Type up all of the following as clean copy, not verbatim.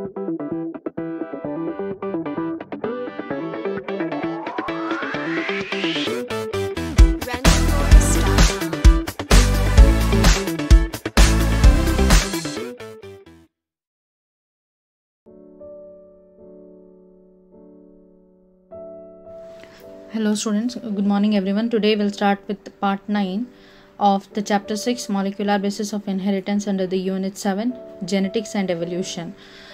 Hello students, good morning everyone. Today we'll start with part 9 of the chapter 6 molecular basis of inheritance under the unit 7 genetics and evolution.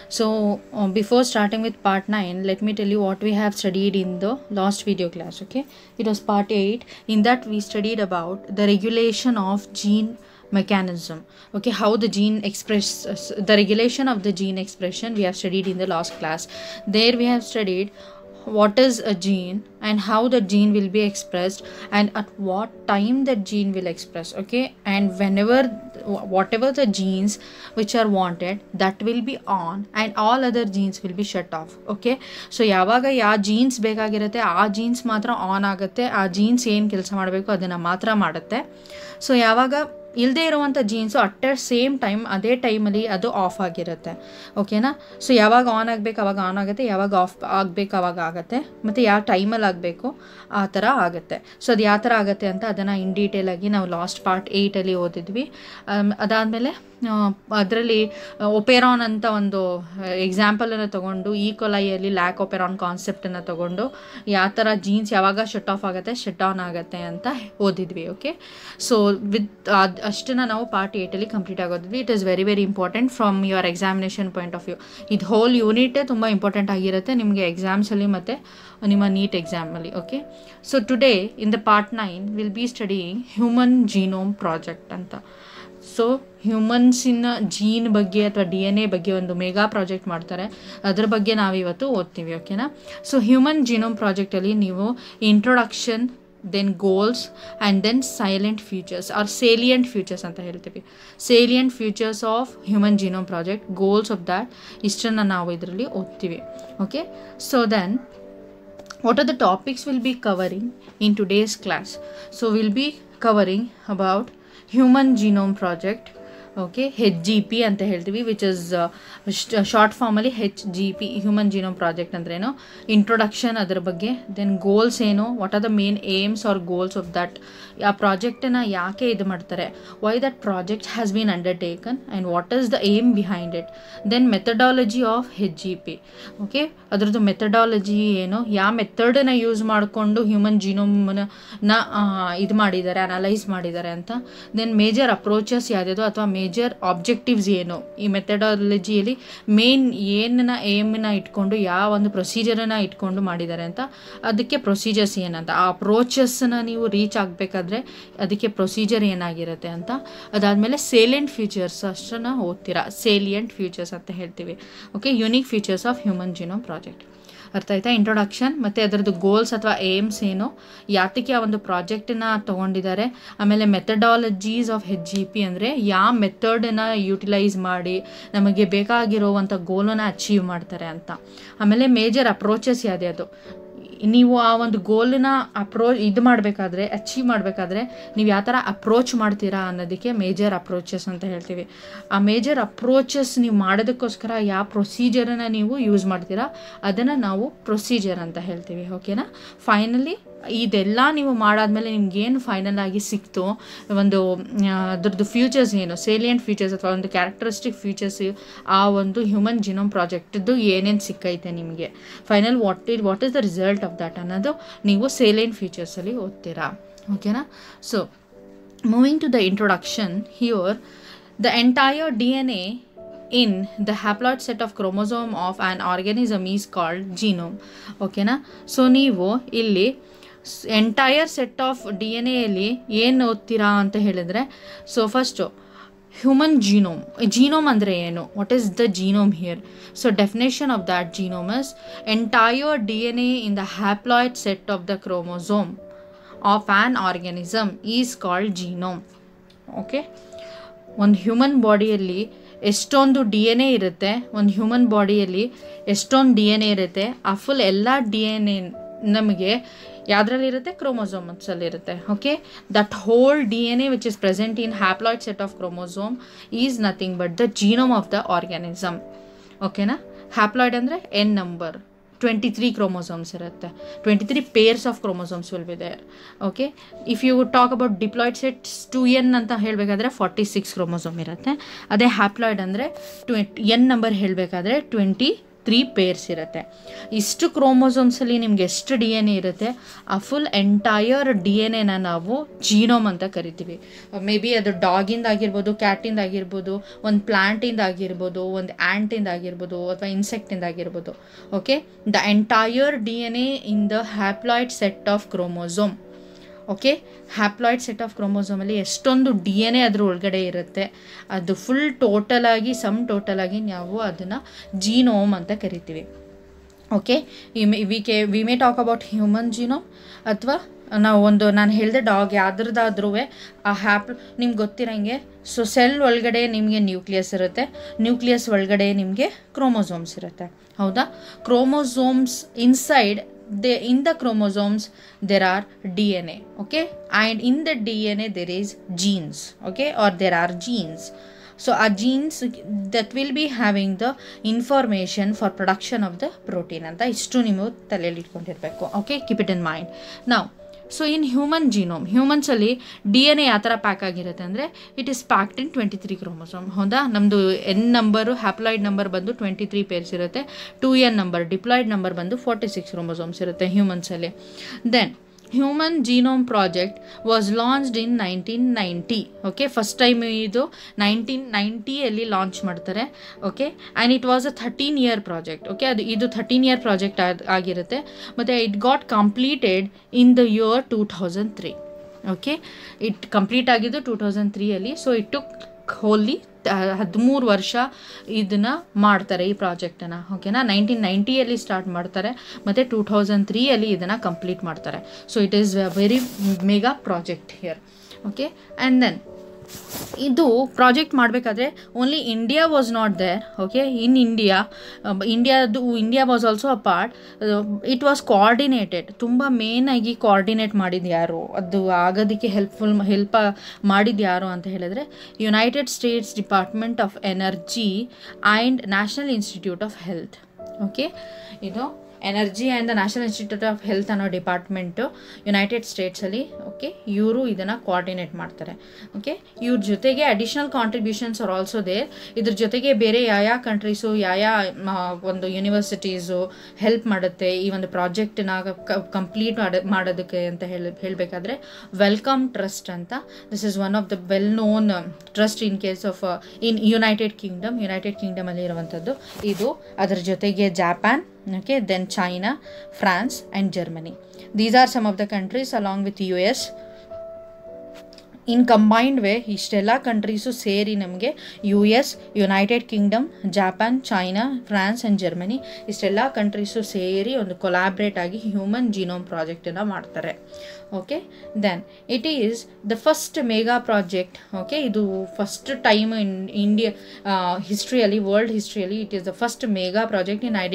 So before starting with part 9, let me tell you what we have studied in the last video class. Okay, it was part 8. In that we studied about the regulation of gene mechanism. Okay, how the gene expresses, the regulation of the gene expression we have studied in the last class. There we have studied what is a gene and how the gene will be expressed and at what time that gene will express. Okay, and whenever whatever the genes which are wanted, that will be on and all other genes will be shut off. Okay, so ಯಾವಾಗ ಯಾವ jeans ಬೇಕಾಗಿರುತ್ತೆ ಆ jeans ಮಾತ್ರ on ಆಗುತ್ತೆ, ಆ jeans ಏನು ಕೆಲಸ ಮಾಡಬೇಕು ಅದನ್ನು ಮಾತ್ರ ಮಾಡುತ್ತೆ. ಸೊ ಯಾವಾಗ ಇಲ್ಲದೆ ಇರುವಂಥ ಜೀನ್ಸು ಅಟ್ ಸೇಮ್ ಟೈಮ್ ಅದೇ ಟೈಮಲ್ಲಿ ಅದು ಆಫ್ ಆಗಿರುತ್ತೆ. ಓಕೆನಾ, ಸೊ ಯಾವಾಗ ಆನ್ ಆಗಬೇಕು ಅವಾಗ ಆನ್ ಆಗುತ್ತೆ, ಯಾವಾಗ ಆಫ್ ಆಗಬೇಕು ಅವಾಗ ಆಗುತ್ತೆ, ಮತ್ತು ಯಾವ ಟೈಮಲ್ಲಿ ಆಗಬೇಕು ಆ ಥರ ಆಗುತ್ತೆ. ಸೊ ಅದು ಯಾವ ಥರ ಆಗುತ್ತೆ ಅಂತ ಅದನ್ನು ಇನ್ ಡೀಟೇಲಾಗಿ ನಾವು ಲಾಸ್ಟ್ ಪಾರ್ಟ್ 8ಅಲ್ಲಿ ಓದಿದ್ವಿ. ಅದಾದಮೇಲೆ ಅದರಲ್ಲಿ ಒಪೆರಾನ್ ಅಂತ ಒಂದು ಎಕ್ಸಾಂಪಲನ್ನು ತೊಗೊಂಡು ಈಕೊಲೈಯಲ್ಲಿ ಲ್ಯಾಕ್ ಒಪೆರಾನ್ ಕಾನ್ಸೆಪ್ಟನ್ನು ತೊಗೊಂಡು ಯಾವ ಥರ ಜೀನ್ಸ್ ಯಾವಾಗ ಶಟ್ ಆಫ್ ಆಗುತ್ತೆ ಶಟ್ ಆನ್ ಆಗುತ್ತೆ ಅಂತ ಓದಿದ್ವಿ. ಓಕೆ, ಸೊ ವಿತ್ ಅಷ್ಟನ್ನು ನಾವು ಪಾರ್ಟ್ 8ಅಲ್ಲಿ ಕಂಪ್ಲೀಟ್ ಆಗೋದಿದ್ವಿ. It is very very important from your examination point of view. ಇದು ಹೋಲ್ ಯೂನಿಟೇ ತುಂಬ ಇಂಪಾರ್ಟೆಂಟ್ ಆಗಿರುತ್ತೆ ನಿಮಗೆ ಎಕ್ಸಾಮ್ಸಲ್ಲಿ ಮತ್ತು ನಿಮ್ಮ ನೀಟ್ ಎಕ್ಸಾಮಲ್ಲಿ. Okay, so today in the part 9 will be studying human genome project ಅಂತ. ಸೊ ಹ್ಯೂಮನ್ಸಿನ ಜೀನ್ ಬಗ್ಗೆ ಅಥವಾ DNA ಬಗ್ಗೆ ಒಂದು ಮೆಗಾ ಪ್ರಾಜೆಕ್ಟ್ ಮಾಡ್ತಾರೆ, ಅದ್ರ ಬಗ್ಗೆ ನಾವಿವತ್ತು ಓದ್ತೀವಿ. ಓಕೆನಾ, ಸೊ ಹ್ಯೂಮನ್ ಜೀನೋಮ್ ಪ್ರಾಜೆಕ್ಟಲ್ಲಿ ನೀವು introduction, then goals and then silent features are salient features ಅಂತ ಹೇಳ್ತೀವಿ. Salient futures of human genome project, goals of that, ಇಷ್ಟನ್ನು ನಾವು ಇದರಲ್ಲಿ ಓದ್ತೀವಿ. Okay, so then what are the topics we'll be covering in today's class? So we'll be covering about human genome project. Okay, HGP ಅಂತ ಹೇಳ್ತೀವಿ, which is short ಫಾರ್ಮಲ್ಲಿ HGP, human genome project ಅಂದ್ರೇನು, introduction ಅದ್ರ ಬಗ್ಗೆ, then goals ಏನು, what are the main aims or goals of that, ಆ ಪ್ರಾಜೆಕ್ಟನ್ನು ಯಾಕೆ ಇದು ಮಾಡ್ತಾರೆ, why that project has been undertaken and what is the aim behind it, then methodology of HGP. Okay, ಅದರದ್ದು ಮೆಥಡಾಲಜಿ ಏನು, ಯಾವ ಮೆಥಡನ್ನು ಯೂಸ್ ಮಾಡಿಕೊಂಡು ಹ್ಯೂಮನ್ ಜೀನೋಮ್ನ ಇದು ಮಾಡಿದ್ದಾರೆ, ಅನಲೈಸ್ ಮಾಡಿದ್ದಾರೆ ಅಂತ, ದೆನ್ ಮೇಜರ್ ಅಪ್ರೋಚಸ್ ಯಾವುದ್ಯಾವುದು ಅಥವಾ ಮೇಜರ್ ಆಬ್ಜೆಕ್ಟಿವ್ಸ್ ಏನು, ಈ ಮೆಥಡಾಲಜಿಯಲ್ಲಿ ಮೇನ್ ಏನನ್ನ ಏಮನ್ನ ಇಟ್ಕೊಂಡು ಯಾವ ಒಂದು ಪ್ರೊಸೀಜರನ್ನು ಇಟ್ಕೊಂಡು ಮಾಡಿದ್ದಾರೆ ಅಂತ, ಅದಕ್ಕೆ ಪ್ರೊಸೀಜರ್ಸ್ ಏನಂತ, ಆ ಅಪ್ರೋಚಸ್ನ ನೀವು ರೀಚ್ ಆಗಬೇಕಾದ್ರೆ ಅದಕ್ಕೆ ಪ್ರೊಸೀಜರ್ ಏನಾಗಿರುತ್ತೆ ಅಂತ. ಅದಾದಮೇಲೆ ಸೇಲಿಯಂಟ್ ಫ್ಯೂಚರ್ಸ್ ಅಷ್ಟನ್ನು ಓದ್ತೀರಾ, ಸೇಲಿಯಂಟ್ ಫ್ಯೂಚರ್ಸ್ ಅಂತ ಹೇಳ್ತೀವಿ. Okay, unique features of human genome project. ಅರ್ಥ ಆಯ್ತಾ? ಇಂಟ್ರೊಡಕ್ಷನ್ ಮತ್ತು ಅದರದ್ದು ಗೋಲ್ಸ್ ಅಥವಾ ಏಮ್ಸ್ ಏನು, ಯಾತಕ್ಕೆ ಆ ಒಂದು ಪ್ರಾಜೆಕ್ಟನ್ನ ತೊಗೊಂಡಿದ್ದಾರೆ, ಆಮೇಲೆ ಮೆಥಡಾಲಜೀಸ್ ಆಫ್ HGP ಅಂದರೆ ಯಾವ ಮೆಥಡನ್ನು ಯೂಟಿಲೈಸ್ ಮಾಡಿ ನಮಗೆ ಬೇಕಾಗಿರೋವಂಥ ಗೋಲನ್ನು ಅಚೀವ್ ಮಾಡ್ತಾರೆ ಅಂತ. ಆಮೇಲೆ ಮೇಜರ್ ಅಪ್ರೋಚಸ್ ಯಾವ್ದು, ನೀವು ಆ ಒಂದು ಗೋಲನ್ನ ಇದು ಮಾಡಬೇಕಾದ್ರೆ, ಅಚೀವ್ ಮಾಡಬೇಕಾದ್ರೆ ನೀವು ಯಾವ ಥರ ಅಪ್ರೋಚ್ ಮಾಡ್ತೀರಾ ಅನ್ನೋದಕ್ಕೆ ಮೇಜರ್ ಅಪ್ರೋಚಸ್ ಅಂತ ಹೇಳ್ತೀವಿ. ಆ ಮೇಜರ್ ಅಪ್ರೋಚಸ್ ನೀವು ಮಾಡೋದಕ್ಕೋಸ್ಕರ ಯಾವ ಪ್ರೊಸೀಜರನ್ನು ನೀವು ಯೂಸ್ ಮಾಡ್ತೀರಾ ಅದನ್ನು ನಾವು ಪ್ರೊಸೀಜರ್ ಅಂತ ಹೇಳ್ತೀವಿ. ಓಕೆನಾ, ಫೈನಲಿ ಇದೆಲ್ಲ ನೀವು ಮಾಡಾದ್ಮೇಲೆ ನಿಮ್ಗೇನು ಫೈನಲ್ ಆಗಿ ಸಿಕ್ತು, ಒಂದು ಅದ್ರದ್ದು ಫ್ಯೂಚರ್ಸ್ ಏನು, ಸೇಲಿಯಂಟ್ ಫ್ಯೂಚರ್ಸ್ ಅಥವಾ ಒಂದು ಕ್ಯಾರೆಕ್ಟರಿಸ್ಟಿಕ್ ಫ್ಯೂಚರ್ಸ್, ಆ ಒಂದು ಹ್ಯೂಮನ್ ಜಿನೋಮ್ ಪ್ರಾಜೆಕ್ಟ್ದು ಏನೇನು ಸಿಕ್ಕೈತೆ ನಿಮಗೆ, final what is the result of that ಅನ್ನೋದು ನೀವು ಸೇಲಿಯಂಟ್ ಫ್ಯೂಚರ್ಸಲ್ಲಿ ಓದ್ತೀರಾ. ಓಕೆನಾ, so moving to the introduction, here the entire DNA in the haploid set of chromosome of an organism is called genome. ಓಕೆನಾ, so ನೀವು ಇಲ್ಲಿ ಎಂಟೈರ್ ಸೆಟ್ ಆಫ್ DNA ಏನು ಓದ್ತೀರಾ ಅಂತ ಹೇಳಿದ್ರೆ, ಸೊ ಫಸ್ಟು ಹ್ಯೂಮನ್ ಜೀನೋಮ್ ಅಂದರೆ ಏನು, what is the genome here. So definition of that genome is entire DNA in the haploid set of the chromosome of an organism is called genome. Okay, ಒಂದು human ಬಾಡಿಯಲ್ಲಿ ಎಷ್ಟೊಂದು DNA ಇರುತ್ತೆ, ಒಂದು human ಬಾಡಿಯಲ್ಲಿ ಎಷ್ಟೊಂದು DNA ಇರುತ್ತೆ, ಆ full ಎಲ್ಲ DNA ನಮಗೆ ಯಾವುದ್ರಲ್ಲಿರುತ್ತೆ, ಕ್ರೋಮೋಸೋಮ್ಸಲ್ಲಿರುತ್ತೆ. Okay, that whole DNA which is present in haploid set of chromosome is nothing but the genome of the organism. ಓಕೆನಾ, ಹ್ಯಾಪ್ಲಾಯ್ಡ್ ಅಂದರೆ ಎನ್ ನಂಬರ್ 23 chromosomes ಇರುತ್ತೆ. 23 pairs of chromosomes will be there. Okay, if you talk about diploid sets 2n ಅಂತ ಹೇಳಬೇಕಾದ್ರೆ 46 chromosome ಇರುತ್ತೆ. ಅದೇ haploid ಅಂದರೆ n number ಹೇಳಬೇಕಾದ್ರೆ 23 pairs ಇರುತ್ತೆ. ಇಷ್ಟು ಕ್ರೋಮೋಸೋಮ್ಸಲ್ಲಿ ನಿಮ್ಗೆ ಎಷ್ಟು ಡಿ ಎನ್ ಎ ಇರುತ್ತೆ, ಆ ಫುಲ್ ಎಂಟೈರ್ ಡಿ ಎನ್ ಎನ ನಾವು ಜೀನೋಮ್ ಅಂತ ಕರಿತೀವಿ. ಮೇ ಬಿ ಅದು ಡಾಗಿಂದ ಆಗಿರ್ಬೋದು, ಕ್ಯಾಟಿಂದ ಆಗಿರ್ಬೋದು, ಒಂದು ಪ್ಲ್ಯಾಂಟಿಂದ ಆಗಿರ್ಬೋದು, ಒಂದು ಆ್ಯಂಟಿಂದ ಆಗಿರ್ಬೋದು, ಅಥವಾ ಇನ್ಸೆಕ್ಟಿಂದ ಆಗಿರ್ಬೋದು. Okay, the entire D N A in the haploid set of chromosome. Okay, haploid set of ಕ್ರೋಮೋಸೋಮಲ್ಲಿ ಎಷ್ಟೊಂದು ಡಿ ಎನ್ ಎ ಅದ್ರ ಒಳಗಡೆ ಇರುತ್ತೆ, ಅದು ಫುಲ್ ಟೋಟಲಾಗಿ ಟೋಟಲಾಗಿ ನಾವು ಅದನ್ನು ಜೀನೋಮ್ ಅಂತ ಕರಿತೀವಿ. Okay, we may talk about human genome, ಅಥವಾ ನಾನು ಹೇಳಿದೆ ಡಾಗ್ ಯಾವ್ದ್ರದ್ದಾದ್ರೂ ಆ ನಿಮ್ಗೆ ಗೊತ್ತಿರೋಂಗೆ. ಸೊ ಸೆಲ್ ಒಳಗಡೆ ನಿಮಗೆ ನ್ಯೂಕ್ಲಿಯಸ್ ಇರುತ್ತೆ, ನ್ಯೂಕ್ಲಿಯಸ್ ಒಳಗಡೆ ನಿಮಗೆ ಕ್ರೋಮೋಸೋಮ್ಸ್ ಇರುತ್ತೆ. ಹೌದಾ? Chromosomes inside in the chromosomes there are DNA. Okay, and in the DNA there is genes. Okay, or there are genes. So our genes that will be having the information for production of the protein anta ishtu nimu taleli itkondirbeku. Okay, keep it in mind. Now so in human genome, ಹ್ಯೂಮನ್ಸಲ್ಲಿ D N A ಯಾವ ಥರ pack ಆಗಿರುತ್ತೆ ಅಂದರೆ it is packed in 23 chromosome. ಹೌದಾ? ನಮ್ಮದು N number haploid number ಬಂದು 23 pairs ಇರುತ್ತೆ. 2n number diploid number ಬಂದು 46 ಕ್ರೋಮೋಸೋಮ್ಸ್ ಇರುತ್ತೆ ಹ್ಯೂಮನ್ಸಲ್ಲಿ. Then human genome project was launched in 1990. Okay, first time ಇದು 1990 ಲಾಂಚ್ ಮಾಡ್ತಾರೆ. Okay, and it was a 13-year project. Okay, ಇದು 13-year ಪ್ರಾಜೆಕ್ಟ್ ಆಗಿರುತ್ತೆ. ಮತ್ತು it got completed in the year 2003. Okay, it complete ಆಗಿದ್ದು 2003. So it took ಹೋಲಿ 13 ವರ್ಷ ಇದನ್ನು ಮಾಡ್ತಾರೆ ಈ ಪ್ರಾಜೆಕ್ಟನ್ನು. ಓಕೆನಾ? 1990 ಸ್ಟಾರ್ಟ್ ಮಾಡ್ತಾರೆ ಮತ್ತು 2003 ಇದನ್ನು ಕಂಪ್ಲೀಟ್ ಮಾಡ್ತಾರೆ. So it is a very mega project here. Okay, and then ಇದು ಪ್ರಾಜೆಕ್ಟ್ ಮಾಡಬೇಕಾದ್ರೆ only India was not there. Okay, in India was also a part. It was coordinated. ತುಂಬ ಮೇನಾಗಿ ಕೋಆರ್ಡಿನೇಟ್ ಮಾಡಿದ್ದು ಯಾರು, ಅದು ಆಗೋದಕ್ಕೆ ಹೆಲ್ಪ್ ಮಾಡಿದ್ದು ಯಾರು ಅಂತ ಹೇಳಿದ್ರೆ United States Department of Energy and National Institute of Health. Okay, ಇದು Energy and the National Institute of Health ಅನ್ನೋ ಡಿಪಾರ್ಟ್ಮೆಂಟು ಯುನೈಟೆಡ್ ಸ್ಟೇಟ್ಸಲ್ಲಿ. ಓಕೆ, ಇವರು ಇದನ್ನು ಕೋಆರ್ಡಿನೇಟ್ ಮಾಡ್ತಾರೆ. ಓಕೆ, ಇವ್ರ ಜೊತೆಗೆ additional contributions are also there. ಇದ್ರ ಜೊತೆಗೆ ಬೇರೆ ಯಾವ ಕಂಟ್ರೀಸು ಒಂದು ಯೂನಿವರ್ಸಿಟೀಸು ಹೆಲ್ಪ್ ಮಾಡುತ್ತೆ ಈ ಒಂದು ಪ್ರಾಜೆಕ್ಟನ್ನ ಕಂಪ್ಲೀಟ್ ಮಾಡೋದಕ್ಕೆ ಅಂತ ಹೇಳಬೇಕಾದ್ರೆ ವೆಲ್ಕಮ್ ಟ್ರಸ್ಟ್ ಅಂತ. This is one of the well known trust in case of in United ಕಿಂಗ್ಡಮಲ್ಲಿ ಇರುವಂಥದ್ದು ಇದು. ಅದರ ಜೊತೆಗೆ Japan, okay, then China, France and Germany. These are some of the countries along with US. In combined way ಇಷ್ಟೆಲ್ಲ countries ಸೇರಿ ನಮಗೆ US, United Kingdom, Japan, China, France and Germany ಇಷ್ಟೆಲ್ಲ countries ಸೇರಿ ಒಂದು ಕೊಲಾಬ್ರೇಟ್ ಆಗಿ ಹ್ಯೂಮನ್ ಜೀನೋಮ್ ಪ್ರಾಜೆಕ್ಟನ್ನು ಮಾಡ್ತಾರೆ. Okay, then it is the first mega project. Okay, ಇದು ಫಸ್ಟ್ ಟೈಮ್ ಇನ್ ಇಂಡಿಯಾ ಹಿಸ್ಟ್ರಿಯಲ್ಲಿ, ವರ್ಲ್ಡ್ ಹಿಸ್ಟ್ರಿಯಲ್ಲಿ it is the first mega project in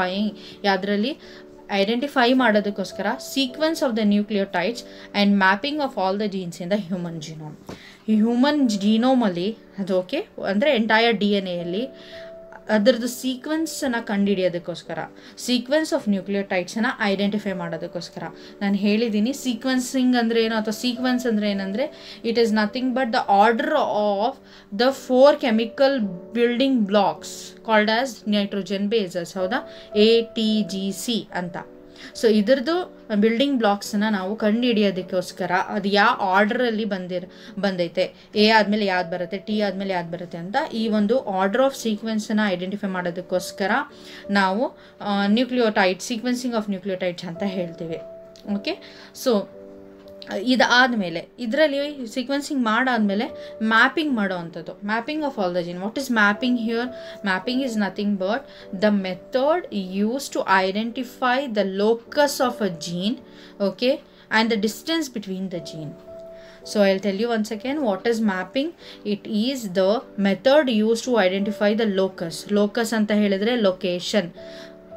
identify ಮಾಡೋದಕ್ಕೋಸ್ಕರ sequence of the nucleotides and mapping of all the genes in the human genome. ಈ human ಜೀನೋಮಲ್ಲಿ ಅದು okay ಅಂದರೆ entire D N ಎಯಲ್ಲಿ ಅದರದ್ದು ಸೀಕ್ವೆನ್ಸನ್ನು ಕಂಡುಹಿಡಿಯೋದಕ್ಕೋಸ್ಕರ, ಸೀಕ್ವೆನ್ಸ್ ಆಫ್ ನ್ಯೂಕ್ಲಿಯೋಟೈಡ್ಸನ್ನು ಐಡೆಂಟಿಫೈ ಮಾಡೋದಕ್ಕೋಸ್ಕರ ನಾನು ಹೇಳಿದ್ದೀನಿ. ಸೀಕ್ವೆನ್ಸಿಂಗ್ ಅಂದರೆ ಏನು ಅಥವಾ ಸೀಕ್ವೆನ್ಸ್ ಅಂದರೆ ಏನಂದರೆ it is nothing but the order of the 4 chemical building blocks called as nitrogen bases. ಹೌದಾ? ATGC ಅಂತ. ಸೊ ಇದರದ್ದು ಬಿಲ್ಡಿಂಗ್ ಬ್ಲಾಕ್ಸನ್ನು ನಾವು ಕಂಡುಹಿಡಿಯೋದಕ್ಕೋಸ್ಕರ ಅದು ಯಾವ ಆರ್ಡ್ರಲ್ಲಿ ಬಂದೈತೆ, A ಆದಮೇಲೆ ಯಾವ್ದು ಬರುತ್ತೆ, T ಆದಮೇಲೆ ಯಾವ್ದು ಬರುತ್ತೆ ಅಂತ ಈ ಒಂದು ಆರ್ಡರ್ ಆಫ್ ಸೀಕ್ವೆನ್ಸನ್ನು ಐಡೆಂಟಿಫೈ ಮಾಡೋದಕ್ಕೋಸ್ಕರ ನಾವು ಸೀಕ್ವೆನ್ಸಿಂಗ್ ಆಫ್ ನ್ಯೂಕ್ಲಿಯೋಟೈಡ್ಸ್ ಅಂತ ಹೇಳ್ತೀವಿ. ಓಕೆ, ಸೊ ಇದಾದಮೇಲೆ ಇದರಲ್ಲಿ ಸೀಕ್ವೆನ್ಸಿಂಗ್ ಮಾಡಾದಮೇಲೆ ಮ್ಯಾಪಿಂಗ್ ಮಾಡೋ ಅಂಥದ್ದು, mapping of all the gene. What is mapping here? Mapping is nothing but the method use to identify the locus of a gene, okay, and the distance between the gene. So I'll tell you once again what is mapping. It is the method used to identify the locus. Locus anta helidre location.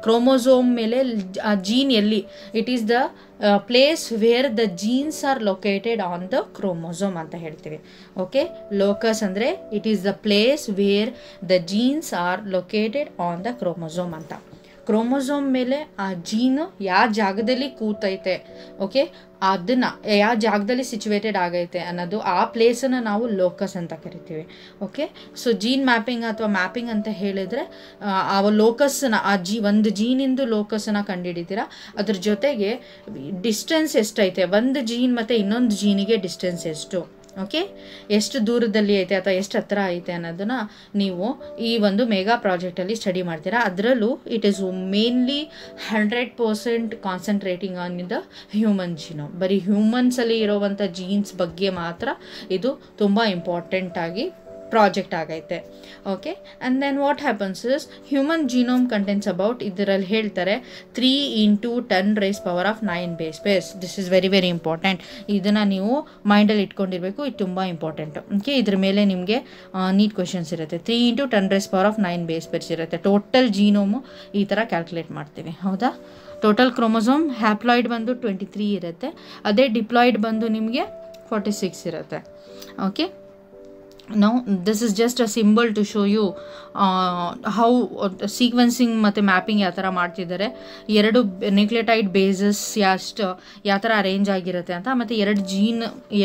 Chromosome ಮೇಲೆ ಆ gene ಎಲ್ಲಿ, it is the place where the genes are located on the chromosome ಅಂತ ಹೇಳ್ತೀವಿ. Okay, locus ಅಂದರೆ it is the place where the genes are located on the chromosome ಅಂತ. Chromosome ಮೇಲೆ ಆ ಜೀನು ಯಾವ ಜಾಗದಲ್ಲಿ ಕೂತೈತೆ, ಓಕೆ, ಅದನ್ನು ಯಾವ ಜಾಗದಲ್ಲಿ ಸಿಚುವೇಟೆಡ್ ಆಗೈತೆ ಅನ್ನೋದು ಆ ಪ್ಲೇಸನ್ನು ನಾವು ಲೋಕಸ್ ಅಂತ ಕರಿತೀವಿ. ಓಕೆ, ಸೊ ಜೀನ್ ಮ್ಯಾಪಿಂಗ್ ಅಥವಾ ಮ್ಯಾಪಿಂಗ್ ಅಂತ ಹೇಳಿದರೆ ಆ ಲೋಕಸ್ನ ಒಂದು ಜೀನಿಂದು ಲೋಕಸನ್ನು ಕಂಡುಹಿಡಿತೀರಾ, ಅದ್ರ ಜೊತೆಗೆ ಡಿಸ್ಟೆನ್ಸ್ ಎಷ್ಟೈತೆ, ಒಂದು ಜೀನ್ ಮತ್ತು ಇನ್ನೊಂದು ಜೀನಿಗೆ ಡಿಸ್ಟೆನ್ಸ್ ಎಷ್ಟು, ಓಕೆ, ಎಷ್ಟು ದೂರದಲ್ಲಿ ಐತೆ ಅಥವಾ ಎಷ್ಟು ಹತ್ತಿರ ಐತೆ ಅನ್ನೋದನ್ನು ನೀವು ಈ ಒಂದು ಮೆಗಾ ಪ್ರಾಜೆಕ್ಟಲ್ಲಿ ಸ್ಟಡಿ ಮಾಡ್ತೀರಾ. ಅದರಲ್ಲೂ it is mainly 100% concentrating on the human genome. ಬರೀ ಹ್ಯೂಮನ್ಸಲ್ಲಿ ಇರೋವಂಥ ಜೀನ್ಸ್ ಬಗ್ಗೆ ಮಾತ್ರ ಇದು ತುಂಬ ಇಂಪಾರ್ಟೆಂಟಾಗಿ ಪ್ರಾಜೆಕ್ಟ್ ಆಗೈತೆ. Okay, and then what happens is human genome contents about, ಇದರಲ್ಲಿ ಹೇಳ್ತಾರೆ 3 × 10⁻⁹ base pairs. This is very very important. ಇದನ್ನು ನೀವು ಮೈಂಡಲ್ಲಿ ಇಟ್ಕೊಂಡಿರಬೇಕು, ಇದು ತುಂಬ ಇಂಪಾರ್ಟೆಂಟು. ಓಕೆ, ಇದ್ರ ಮೇಲೆ ನಿಮಗೆ ನೀಟ್ ಕ್ವೆಶನ್ಸ್ ಇರುತ್ತೆ. 3 × 10⁻⁹ ಬೇಸ್ ಪೇರ್ಸ್ ಇರುತ್ತೆ. ಟೋಟಲ್ ಜೀನೋಮು ಈ ಥರ ಕ್ಯಾಲ್ಕುಲೇಟ್ ಮಾಡ್ತೀವಿ, ಹೌದಾ. ಟೋಟಲ್ ಕ್ರೋಮೋಸೋಮ್ ಹ್ಯಾಪ್ಲಾಯ್ಡ್ ಬಂದು 23 ಇರುತ್ತೆ, ಅದೇ ಡಿಪ್ಲಾಯ್ಡ್ ಬಂದು ನಿಮಗೆ 46 ಇರುತ್ತೆ. Okay, now this is just a symbol to show you how sequencing ಮತ್ತು ಮ್ಯಾಪಿಂಗ್ ಯಾವ ಥರ ಮಾಡ್ತಿದ್ದಾರೆ, 2 ನ್ಯೂಕ್ಲಿಯೋಟೈಡ್ ಬೇಸಸ್ ಯಾವ ಥರ ಅರೇಂಜ್ ಆಗಿರುತ್ತೆ ಅಂತ, ಮತ್ತು 2 ಜೀನ್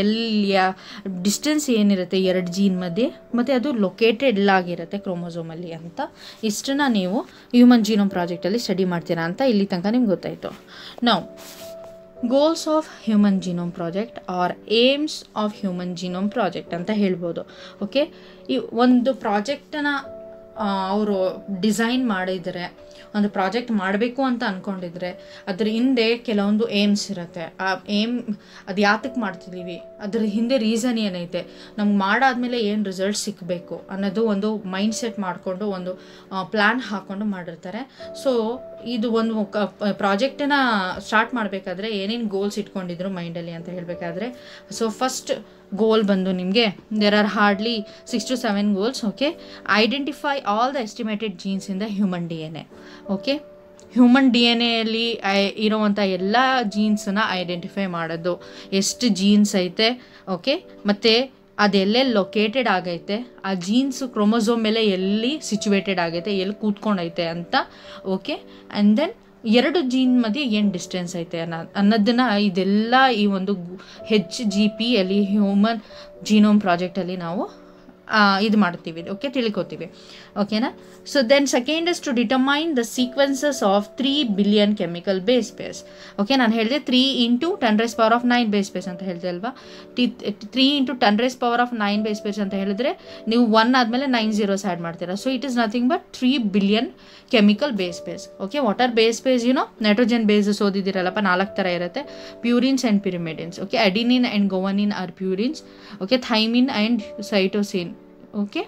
ಡಿಸ್ಟೆನ್ಸ್ ಏನಿರುತ್ತೆ 2 ಜೀನ್ ಮಧ್ಯೆ, ಮತ್ತು ಅದು ಲೊಕೇಟೆಡ್ ಆಗಿರುತ್ತೆ ಕ್ರೋಮೋಸೋಮಲ್ಲಿ ಅಂತ. ಇಷ್ಟನ್ನು ನೀವು ಹ್ಯೂಮನ್ ಜೀನೋಮ್ ಪ್ರಾಜೆಕ್ಟಲ್ಲಿ ಸ್ಟಡಿ ಮಾಡ್ತೀರಾ ಅಂತ ಇಲ್ಲಿ ತನಕ ನಿಮ್ಗೆ ಗೊತ್ತಾಯಿತು. ನಾವು goals of human genome project or aims of human genome project ಅಂತ ಹೇಳ್ಬೋದು. ಓಕೆ, ಈ ಒಂದು ಪ್ರಾಜೆಕ್ಟನ್ನು ಅವರು ಡಿಸೈನ್ ಮಾಡಿದರೆ, ಒಂದು ಪ್ರಾಜೆಕ್ಟ್ ಮಾಡಬೇಕು ಅಂತ ಅಂದ್ಕೊಂಡಿದ್ರೆ ಅದ್ರ ಹಿಂದೆ ಕೆಲವೊಂದು ಏಮ್ಸ್ ಇರುತ್ತೆ. ಆ ಏಮ್ ಅದು ಯಾತಕ್ಕೆ ಮಾಡ್ತಿದ್ದೀವಿ, ಅದ್ರ ಹಿಂದೆ ರೀಸನ್ ಏನೈತೆ, ನಮ್ಗೆ ಮಾಡಾದ್ಮೇಲೆ ಏನು ರಿಸಲ್ಟ್ ಸಿಕ್ಕಬೇಕು ಅನ್ನೋದು ಒಂದು ಮೈಂಡ್ ಸೆಟ್ ಮಾಡಿಕೊಂಡು ಒಂದು ಪ್ಲ್ಯಾನ್ ಹಾಕ್ಕೊಂಡು ಮಾಡಿರ್ತಾರೆ. ಸೊ ಇದು ಒಂದು ಪ್ರಾಜೆಕ್ಟನ್ನು ಸ್ಟಾರ್ಟ್ ಮಾಡಬೇಕಾದ್ರೆ ಏನೇನು ಗೋಲ್ಸ್ ಇಟ್ಕೊಂಡಿದ್ರು ಮೈಂಡಲ್ಲಿ ಅಂತ ಹೇಳಬೇಕಾದ್ರೆ, ಸೊ ಫಸ್ಟ್ ಗೋಲ್ ಬಂದು ನಿಮಗೆ there are hardly 6 to 7 goals. Okay, identify all the estimated genes in the human DNA. Okay, human DNA ಇರೋವಂಥ ಎಲ್ಲ ಜೀನ್ಸನ್ನು ಐಡೆಂಟಿಫೈ ಮಾಡೋದು, ಎಷ್ಟು ಜೀನ್ಸ್ ಐತೆ, ಓಕೆ, ಮತ್ತು ಅದೆಲ್ಲೆಲ್ಲಿ ಲೊಕೇಟೆಡ್ ಆಗೈತೆ, ಆ ಜೀನ್ಸು ಕ್ರೋಮೋಸೋಮ್ ಮೇಲೆ ಎಲ್ಲಿ ಸಿಚುವೇಟೆಡ್ ಆಗೈತೆ, ಎಲ್ಲಿ ಕೂತ್ಕೊಂಡೈತೆ ಅಂತ. ಓಕೆ, ಆ್ಯಂಡ್ ದೆನ್ 2 ಜೀನ್ ಮಧ್ಯೆ ಏನು ಡಿಸ್ಟೆನ್ಸ್ ಐತೆ ಅನ್ನೋದನ್ನು ಇದೆಲ್ಲ ಈ ಒಂದು HGP ಅಲ್ಲಿ ಹ್ಯೂಮನ್ ಜೀನೋಮ್ ಪ್ರಾಜೆಕ್ಟಲ್ಲಿ ನಾವು ಇದು ಮಾಡ್ತೀವಿ. ಓಕೆ, ತಿಳ್ಕೊತೀವಿ. ಓಕೆನಾ. So then second is to determine the sequences of 3 billion chemical base pairs. Okay, ನಾನು ಹೇಳಿದೆ 3 × 10⁻⁹ ಬೇಸ್ ಪೇರ್ಸ್ ಅಂತ ಹೇಳಿದೆ ಅಲ್ವಾ. 3 × 10⁻⁹ ಬೇಸ್ ಪೇರ್ಸ್ ಅಂತ ಹೇಳಿದ್ರೆ ನೀವು 1 ಆದಮೇಲೆ 9 zeros ಆ್ಯಡ್ ಮಾಡ್ತೀರಾ. So it is nothing but 3 billion chemical base pairs. Okay, what are base pairs? Nitrogen bases ಓದಿದ್ದೀರಲ್ಲಪ್ಪ, 4 ಥರ ಇರುತ್ತೆ. Purines and pyrimidines. Okay, adenine and guanine are purines. Okay, thymine and cytosine okay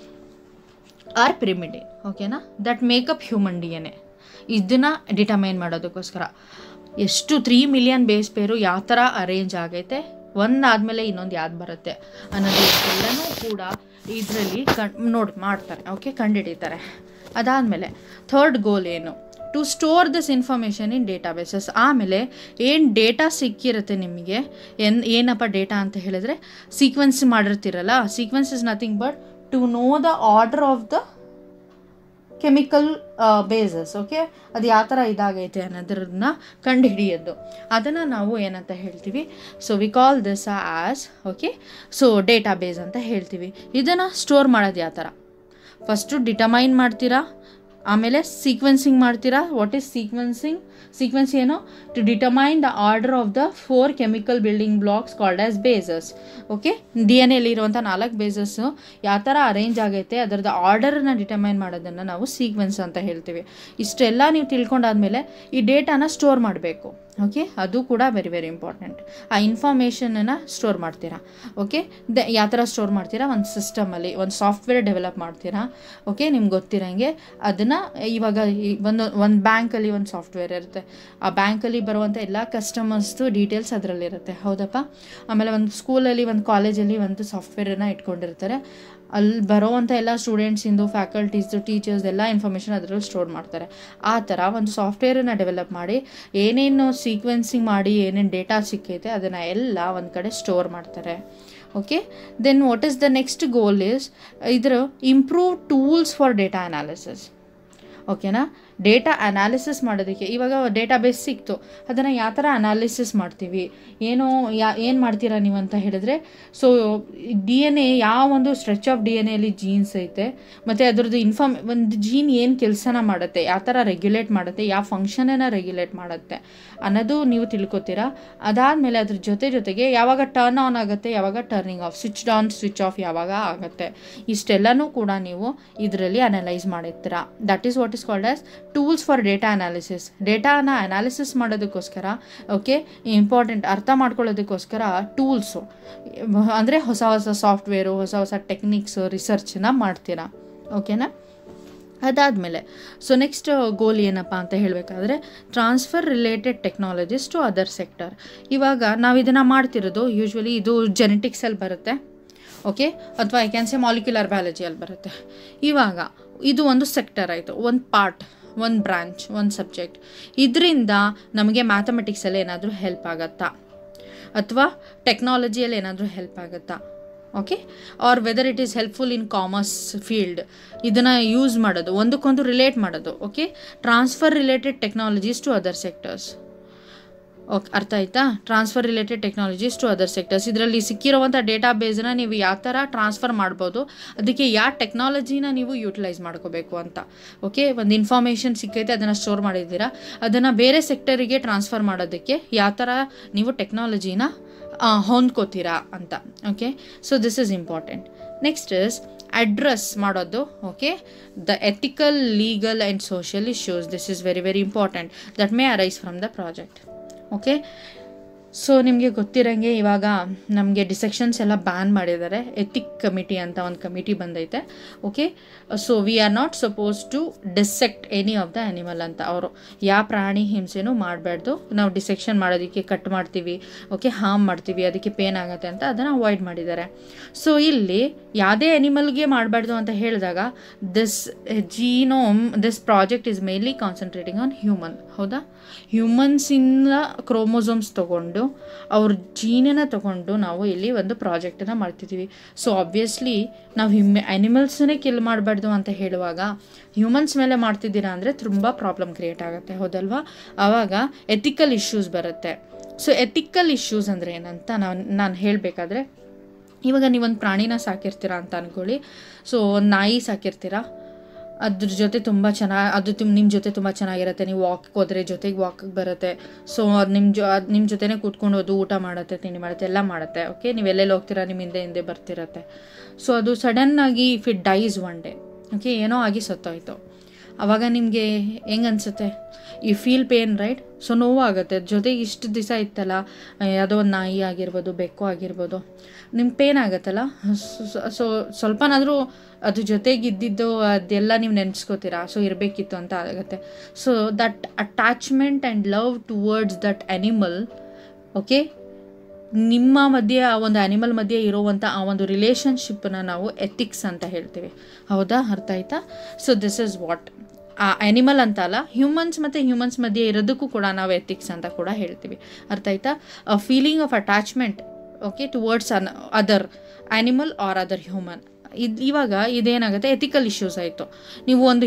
are pyrimidine. ಓಕೆನಾ, that make up human DNA. ಇದನ್ನು determine ಮಾಡೋದಕ್ಕೋಸ್ಕರ ಎಷ್ಟು 3 million base ಪೇರು ಯಾವ ಥರ ಅರೇಂಜ್ ಆಗೈತೆ, ಒಂದಾದಮೇಲೆ ಇನ್ನೊಂದು ಯಾವ್ದು ಬರುತ್ತೆ ಅನ್ನೋದು ಎಲ್ಲನೂ ಕೂಡ ಇದರಲ್ಲಿ ಮಾಡ್ತಾರೆ. ಓಕೆ, ಕಂಡುಹಿಡಿತಾರೆ. ಅದಾದಮೇಲೆ ಥರ್ಡ್ ಗೋಲ್ ಏನು? To store this information in databases. ಆಮೇಲೆ ಏನು ಡೇಟಾ ಸಿಕ್ಕಿರುತ್ತೆ ನಿಮಗೆ, ಏನಪ್ಪ ಡೇಟಾ ಅಂತ ಹೇಳಿದ್ರೆ ಸೀಕ್ವೆನ್ಸ್ ಮಾಡಿರ್ತೀರಲ್ಲ, sequence is nothing but to know the order of the chemical bases. Okay, ಅದು ಯಾವ ಥರ ಇದಾಗೈತೆ ಅನ್ನೋದನ್ನ ಕಂಡುಹಿಡಿಯೋದು, ಅದನ್ನು ನಾವು ಏನಂತ ಹೇಳ್ತೀವಿ? So we call this as okay so data base ಅಂತ ಹೇಳ್ತೀವಿ. ಇದನ್ನು ಸ್ಟೋರ್ ಮಾಡೋದು ಯಾವ ಥರ? ಫಸ್ಟು ಡಿಟರ್ಮೈನ್ ಮಾಡ್ತೀರಾ, ಆಮೇಲೆ ಸೀಕ್ವೆನ್ಸಿಂಗ್ ಮಾಡ್ತೀರಾ. What is sequencing? ಸೀಕ್ವೆನ್ಸ್ ಏನು? To determine the order of the 4 chemical building blocks called as bases. Okay, DNA-ಯಲ್ಲಿರುವಂಥ 4 ಬೇಸಸ್ಸು ಯಾವ ಥರ ಅರೇಂಜ್ ಆಗೈತೆ ಅದರದ್ದು ಆರ್ಡರನ್ನು ಡಿಟರ್ಮೈನ್ ಮಾಡೋದನ್ನು ನಾವು ಸೀಕ್ವೆನ್ಸ್ ಅಂತ ಹೇಳ್ತೀವಿ. ಇಷ್ಟೆಲ್ಲ ನೀವು ತಿಳ್ಕೊಂಡಾದ್ಮೇಲೆ ಈ ಡೇಟಾನ ಸ್ಟೋರ್ ಮಾಡಬೇಕು. ಓಕೆ, ಅದು ಕೂಡ ವೆರಿ ವೆರಿ ಇಂಪಾರ್ಟೆಂಟ್. ಆ ಇನ್ಫಾರ್ಮೇಷನನ್ನು ಸ್ಟೋರ್ ಮಾಡ್ತೀರಾ. ಓಕೆ, ಯಾವ ಥರ ಸ್ಟೋರ್ ಮಾಡ್ತೀರಾ? ಒಂದು ಸಿಸ್ಟಮಲ್ಲಿ ಒಂದು ಸಾಫ್ಟ್ವೇರ್ ಡೆವಲಪ್ ಮಾಡ್ತೀರಾ. ಓಕೆ, ನಿಮ್ಗೆ ಗೊತ್ತಿರೋಂಗೆ ಅದನ್ನು ಇವಾಗ ಒಂದು ಬ್ಯಾಂಕಲ್ಲಿ ಒಂದು ಸಾಫ್ಟ್ವೇರ್ ಇರುತ್ತೆ, ಆ ಬ್ಯಾಂಕಲ್ಲಿ ಬರುವಂಥ ಎಲ್ಲ ಕಸ್ಟಮರ್ಸ್ದು ಡೀಟೇಲ್ಸ್ ಅದರಲ್ಲಿರುತ್ತೆ, ಹೌದಪ್ಪ. ಆಮೇಲೆ ಒಂದು ಸ್ಕೂಲಲ್ಲಿ ಒಂದು ಕಾಲೇಜಲ್ಲಿ ಒಂದು ಸಾಫ್ಟ್ವೇರನ್ನು ಇಟ್ಕೊಂಡಿರ್ತಾರೆ, ಅಲ್ಲಿ ಬರೋವಂಥ ಎಲ್ಲ ಸ್ಟೂಡೆಂಟ್ಸಿಂದು ಫ್ಯಾಕಲ್ಟೀಸ್ದು ಟೀಚರ್ಸ್ ಎಲ್ಲ ಇನ್ಫಾರ್ಮೇಷನ್ ಅದರಲ್ಲಿ ಸ್ಟೋರ್ ಮಾಡ್ತಾರೆ. ಆ ಥರ ಒಂದು ಸಾಫ್ಟ್ವೇರನ್ನು ಡೆವಲಪ್ ಮಾಡಿ ಏನೇನು ಸೀಕ್ವೆನ್ಸಿಂಗ್ ಮಾಡಿ ಏನೇನು ಡೇಟಾ ಸಿಕ್ಕೈತೆ ಅದನ್ನು ಎಲ್ಲ ಒಂದು ಕಡೆ ಸ್ಟೋರ್ ಮಾಡ್ತಾರೆ. Okay, then what is the next goal is ಇದರ improve tools for data analysis. ಓಕೆನಾ, ಡೇಟಾ ಅನಾಲಿಸಿಸ್ ಮಾಡೋದಕ್ಕೆ ಇವಾಗ ಡೇಟಾಬೇಸ್ ಸಿಕ್ತು, ಅದನ್ನು ಯಾವ ಥರ ಅನಾಲಿಸಿಸ್ ಮಾಡ್ತೀವಿ, ಏನು ಮಾಡ್ತೀರಾ ನೀವು ಅಂತ ಹೇಳಿದ್ರೆ, ಸೊ DNA ಯಾವ ಒಂದು ಸ್ಟ್ರೆಚ್ ಆಫ್ DNAಯಲ್ಲಿ ಜೀನ್ಸ್ ಐತೆ ಮತ್ತು ಅದರದ್ದು ಒಂದು ಜೀನ್ ಏನು ಕೆಲಸನ ಮಾಡುತ್ತೆ, ಯಾವ ಥರ ರೆಗ್ಯುಲೇಟ್ ಮಾಡುತ್ತೆ, ಯಾವ ಫಂಕ್ಷನನ್ನು ರೆಗ್ಯುಲೇಟ್ ಮಾಡುತ್ತೆ ಅನ್ನೋದು ನೀವು ತಿಳ್ಕೊತೀರಾ. ಅದಾದಮೇಲೆ ಅದ್ರ ಜೊತೆಗೆ ಯಾವಾಗ ಟರ್ನ್ ಆನ್ ಆಗುತ್ತೆ, ಯಾವಾಗ turning off, switch on switch off ಯಾವಾಗ ಆಗುತ್ತೆ, ಇಷ್ಟೆಲ್ಲನೂ ಕೂಡ ನೀವು ಇದರಲ್ಲಿ ಅನಲೈಸ್ ಮಾಡಿರ್ತೀರಾ. That is what is called as tools for data analysis. ಡೇಟಾನ ಅನಾಲಿಸಿಸ್ ಮಾಡೋದಕ್ಕೋಸ್ಕರ, ಓಕೆ, ಇಂಪಾರ್ಟೆಂಟ್ ಅರ್ಥ ಮಾಡ್ಕೊಳ್ಳೋದಕ್ಕೋಸ್ಕರ ಟೂಲ್ಸು ಅಂದರೆ ಹೊಸ ಸಾಫ್ಟ್ವೇರು, ಹೊಸ ಟೆಕ್ನಿಕ್ಸು, ರಿಸರ್ಚನ್ನ ಮಾಡ್ತೀರಾ. ಓಕೆನಾ, ಅದಾದಮೇಲೆ ಸೊ ನೆಕ್ಸ್ಟ್ ಗೋಲ್ ಏನಪ್ಪ ಅಂತ ಹೇಳಬೇಕಾದ್ರೆ transfer related technologies to other sector. ಇವಾಗ ನಾವು ಇದನ್ನು ಮಾಡ್ತಿರೋದು ಯೂಶ್ವಲಿ ಇದು ಜೆನೆಟಿಕ್ಸಲ್ಲಿ ಬರುತ್ತೆ, ಓಕೆ, ಅಥವಾ ಐ ಕ್ಯಾನ್ ಸೆ ಮಾಲಿಕ್ಯುಲರ್ ಬಯಾಲಜಿಯಲ್ಲಿ ಬರುತ್ತೆ. ಇವಾಗ ಇದು ಒಂದು ಸೆಕ್ಟರ್ ಆಯಿತು, ಒಂದು ಪಾರ್ಟ್, ಒಂದು ಬ್ರಾಂಚ್, ಒಂದು ಸಬ್ಜೆಕ್ಟ್. ಇದರಿಂದ ನಮಗೆ ಮ್ಯಾಥಮೆಟಿಕ್ಸಲ್ಲಿ ಏನಾದರೂ ಹೆಲ್ಪ್ ಆಗುತ್ತಾ ಅಥವಾ ಟೆಕ್ನಾಲಜಿಯಲ್ಲಿ ಏನಾದರೂ ಹೆಲ್ಪ್ ಆಗುತ್ತಾ, okay, or whether it is helpful in commerce field, ಇದನ್ನು ಯೂಸ್ ಮಾಡೋದು, ಒಂದಕ್ಕೊಂದು ರಿಲೇಟ್ ಮಾಡೋದು. Okay, transfer related technologies to other sectors. Okay, ಅರ್ಥ ಆಯ್ತಾ? Transfer related technologies to other sectors. ಇದರಲ್ಲಿ ಸಿಕ್ಕಿರುವಂಥ ಡೇಟಾಬೇಸನ್ನ ನೀವು ಯಾವ ಥರ ಟ್ರಾನ್ಸ್ಫರ್ ಮಾಡ್ಬೋದು, ಅದಕ್ಕೆ ಯಾವ ಟೆಕ್ನಾಲಜಿನ ನೀವು ಯೂಟಿಲೈಸ್ ಮಾಡ್ಕೋಬೇಕು ಅಂತ. ಓಕೆ, ಒಂದು ಇನ್ಫಾರ್ಮೇಷನ್ ಸಿಕ್ಕೈತೆ, ಅದನ್ನು ಸ್ಟೋರ್ ಮಾಡಿದ್ದೀರಾ, ಅದನ್ನು ಬೇರೆ ಸೆಕ್ಟರಿಗೆ ಟ್ರಾನ್ಸ್ಫರ್ ಮಾಡೋದಕ್ಕೆ ಯಾವ ಥರ ನೀವು ಟೆಕ್ನಾಲಜಿನ ಹೊಂದ್ಕೋತೀರಾ ಅಂತ. Okay, so this is important. Next is address ಮಾಡೋದು, okay, the ethical, legal and social issues. This is very very important that may arise from the project. Okay, so ನಿಮಗೆ ಗೊತ್ತಿರೋಂಗೆ ಇವಾಗ ನಮಗೆ ಡಿಸೆಕ್ಷನ್ಸ್ ಎಲ್ಲ ಬ್ಯಾನ್ ಮಾಡಿದ್ದಾರೆ. ಎಥಿಕ್ ಕಮಿಟಿ ಅಂತ ಒಂದು committee ಬಂದೈತೆ. Okay, so we are not suppose to dissect any of the animal ಅಂತ. ಅವರು ಯಾವ ಪ್ರಾಣಿ ಹಿಂಸೆನೂ ಮಾಡಬಾರ್ದು, ನಾವು ಡಿಸೆಕ್ಷನ್ ಮಾಡೋದಕ್ಕೆ ಕಟ್ ಮಾಡ್ತೀವಿ, ಓಕೆ, ಹಾರ್ಮ್ ಮಾಡ್ತೀವಿ, ಅದಕ್ಕೆ ಪೇನ್ ಆಗುತ್ತೆ ಅಂತ ಅದನ್ನು ಅವಾಯ್ಡ್ ಮಾಡಿದ್ದಾರೆ. ಸೊ ಇಲ್ಲಿ ಯಾವುದೇ ಆ್ಯನಿಮಲ್ಗೆ ಮಾಡಬಾರ್ದು ಅಂತ ಹೇಳಿದಾಗ this project is mainly concentrating on human. ಹೌದಾ, ಹ್ಯೂಮನ್ಸಿಂದ ಕ್ರೋಮೋಸೋಮ್ಸ್ ತೊಗೊಂಡು ಅವ್ರ ಜೀನನ್ನು ತೊಗೊಂಡು ನಾವು ಇಲ್ಲಿ ಒಂದು ಪ್ರಾಜೆಕ್ಟನ್ನು ಮಾಡ್ತಿದ್ದೀವಿ. ಸೊ ಆಬ್ವಿಯಸ್ಲಿ ನಾವು ಆ್ಯನಿಮಲ್ಸನ್ನೇ ಕಿಲ್ ಮಾಡಬಾರ್ದು ಅಂತ ಹೇಳುವಾಗ ಹ್ಯೂಮನ್ಸ್ ಮೇಲೆ ಮಾಡ್ತಿದ್ದೀರಾ ಅಂದರೆ ತುಂಬ ಪ್ರಾಬ್ಲಮ್ ಕ್ರಿಯೇಟ್ ಆಗುತ್ತೆ, ಹೌದಲ್ವಾ? ಆವಾಗ ಎಥಿಕಲ್ ಇಶ್ಯೂಸ್ ಬರುತ್ತೆ. ಸೊ ಎಥಿಕಲ್ ಇಶ್ಯೂಸ್ ಅಂದರೆ ಏನಂತ ನಾನು ಹೇಳಬೇಕಾದ್ರೆ, ಇವಾಗ ನೀವೊಂದು ಪ್ರಾಣಿನ ಸಾಕಿರ್ತೀರಾ ಅಂತ ಅಂದ್ಕೊಳ್ಳಿ. ಸೊ ಒಂದು ನಾಯಿ ಸಾಕಿರ್ತೀರಾ, ಅದ್ರ ಜೊತೆ ತುಂಬ ಅದು ನಿಮ್ಮ ಜೊತೆ ತುಂಬ ಚೆನ್ನಾಗಿರುತ್ತೆ, ನೀವು ವಾಕಿಗೆ ಹೋದರೆ ಜೊತೆಗೆ ವಾಕಿಗೆ ಬರುತ್ತೆ. ಸೊ ಅದು ನಿಮ್ಮ ಜೊತೆನೇ ಕೂತ್ಕೊಂಡು ಅದು ಊಟ ಮಾಡುತ್ತೆ, ತಿಂಡಿ ಮಾಡುತ್ತೆ, ಎಲ್ಲ ಮಾಡುತ್ತೆ. ಓಕೆ, ನೀವು ಎಲ್ಲೆಲ್ಲಿ ಹೋಗ್ತೀರಾ ನಿಮ್ಮ ಹಿಂದೆ ಬರ್ತಿರತ್ತೆ. ಸೊ ಅದು ಸಡನ್ನಾಗಿ if it dies one day, okay, ಏನೋ ಆಗಿ ಸತ್ತೋಯ್ತು, ಆವಾಗ ನಿಮಗೆ ಹೆಂಗೆ ಅನಿಸುತ್ತೆ? You feel pain, right? So ನೋವಾಗುತ್ತೆ. ಜೊತೆಗೆ ಇಷ್ಟು ದಿವಸ ಇತ್ತಲ್ಲ, ಯಾವುದೋ ಒಂದು ನಾಯಿ ಆಗಿರ್ಬೋದು, ಬೆಕ್ಕು ಆಗಿರ್ಬೋದು, ನಿಮ್ಗೆ ಪೇನ್ ಆಗುತ್ತಲ್ಲ. ಸೊ ಸ್ವಲ್ಪನಾದರೂ ಅದ್ರ ಜೊತೆಗೆ ಇದ್ದಿದ್ದು ಅದೆಲ್ಲ ನೀವು ನೆನೆಸ್ಕೋತೀರಾ. ಸೊ ಇರಬೇಕಿತ್ತು ಅಂತ ಆಗುತ್ತೆ. So that attachment and love towards that animal, okay, ನಿಮ್ಮ ಮಧ್ಯೆ ಆ ಒಂದು ಆ್ಯನಿಮಲ್ ಮಧ್ಯೆ ಇರೋವಂಥ ಆ ಒಂದು ರಿಲೇಷನ್ಶಿಪ್ಪನ್ನ ನಾವು ಎಥಿಕ್ಸ್ ಅಂತ ಹೇಳ್ತೀವಿ. ಹೌದಾ, ಅರ್ಥ ಆಯ್ತಾ? ಸೊ ದಿಸ್ ಇಸ್ ವಾಟ್ ಆ ಆ್ಯನಿಮಲ್ ಅಂತ ಅಲ್ಲ, ಹ್ಯೂಮನ್ಸ್ ಮತ್ತು ಹ್ಯೂಮನ್ಸ್ ಮಧ್ಯೆ ಇರೋದಕ್ಕೂ ಕೂಡ ನಾವು ಎಥಿಕ್ಸ್ ಅಂತ ಕೂಡ ಹೇಳ್ತೀವಿ. ಅರ್ಥ ಆಯ್ತಾ? A feeling of attachment, okay, towards other animal or other human. ಇವಾಗ ಇದೇನಾಗುತ್ತೆ, ಎಥಿಕಲ್ ಇಶ್ಯೂಸ್ ಆಯಿತು. ನೀವು ಒಂದು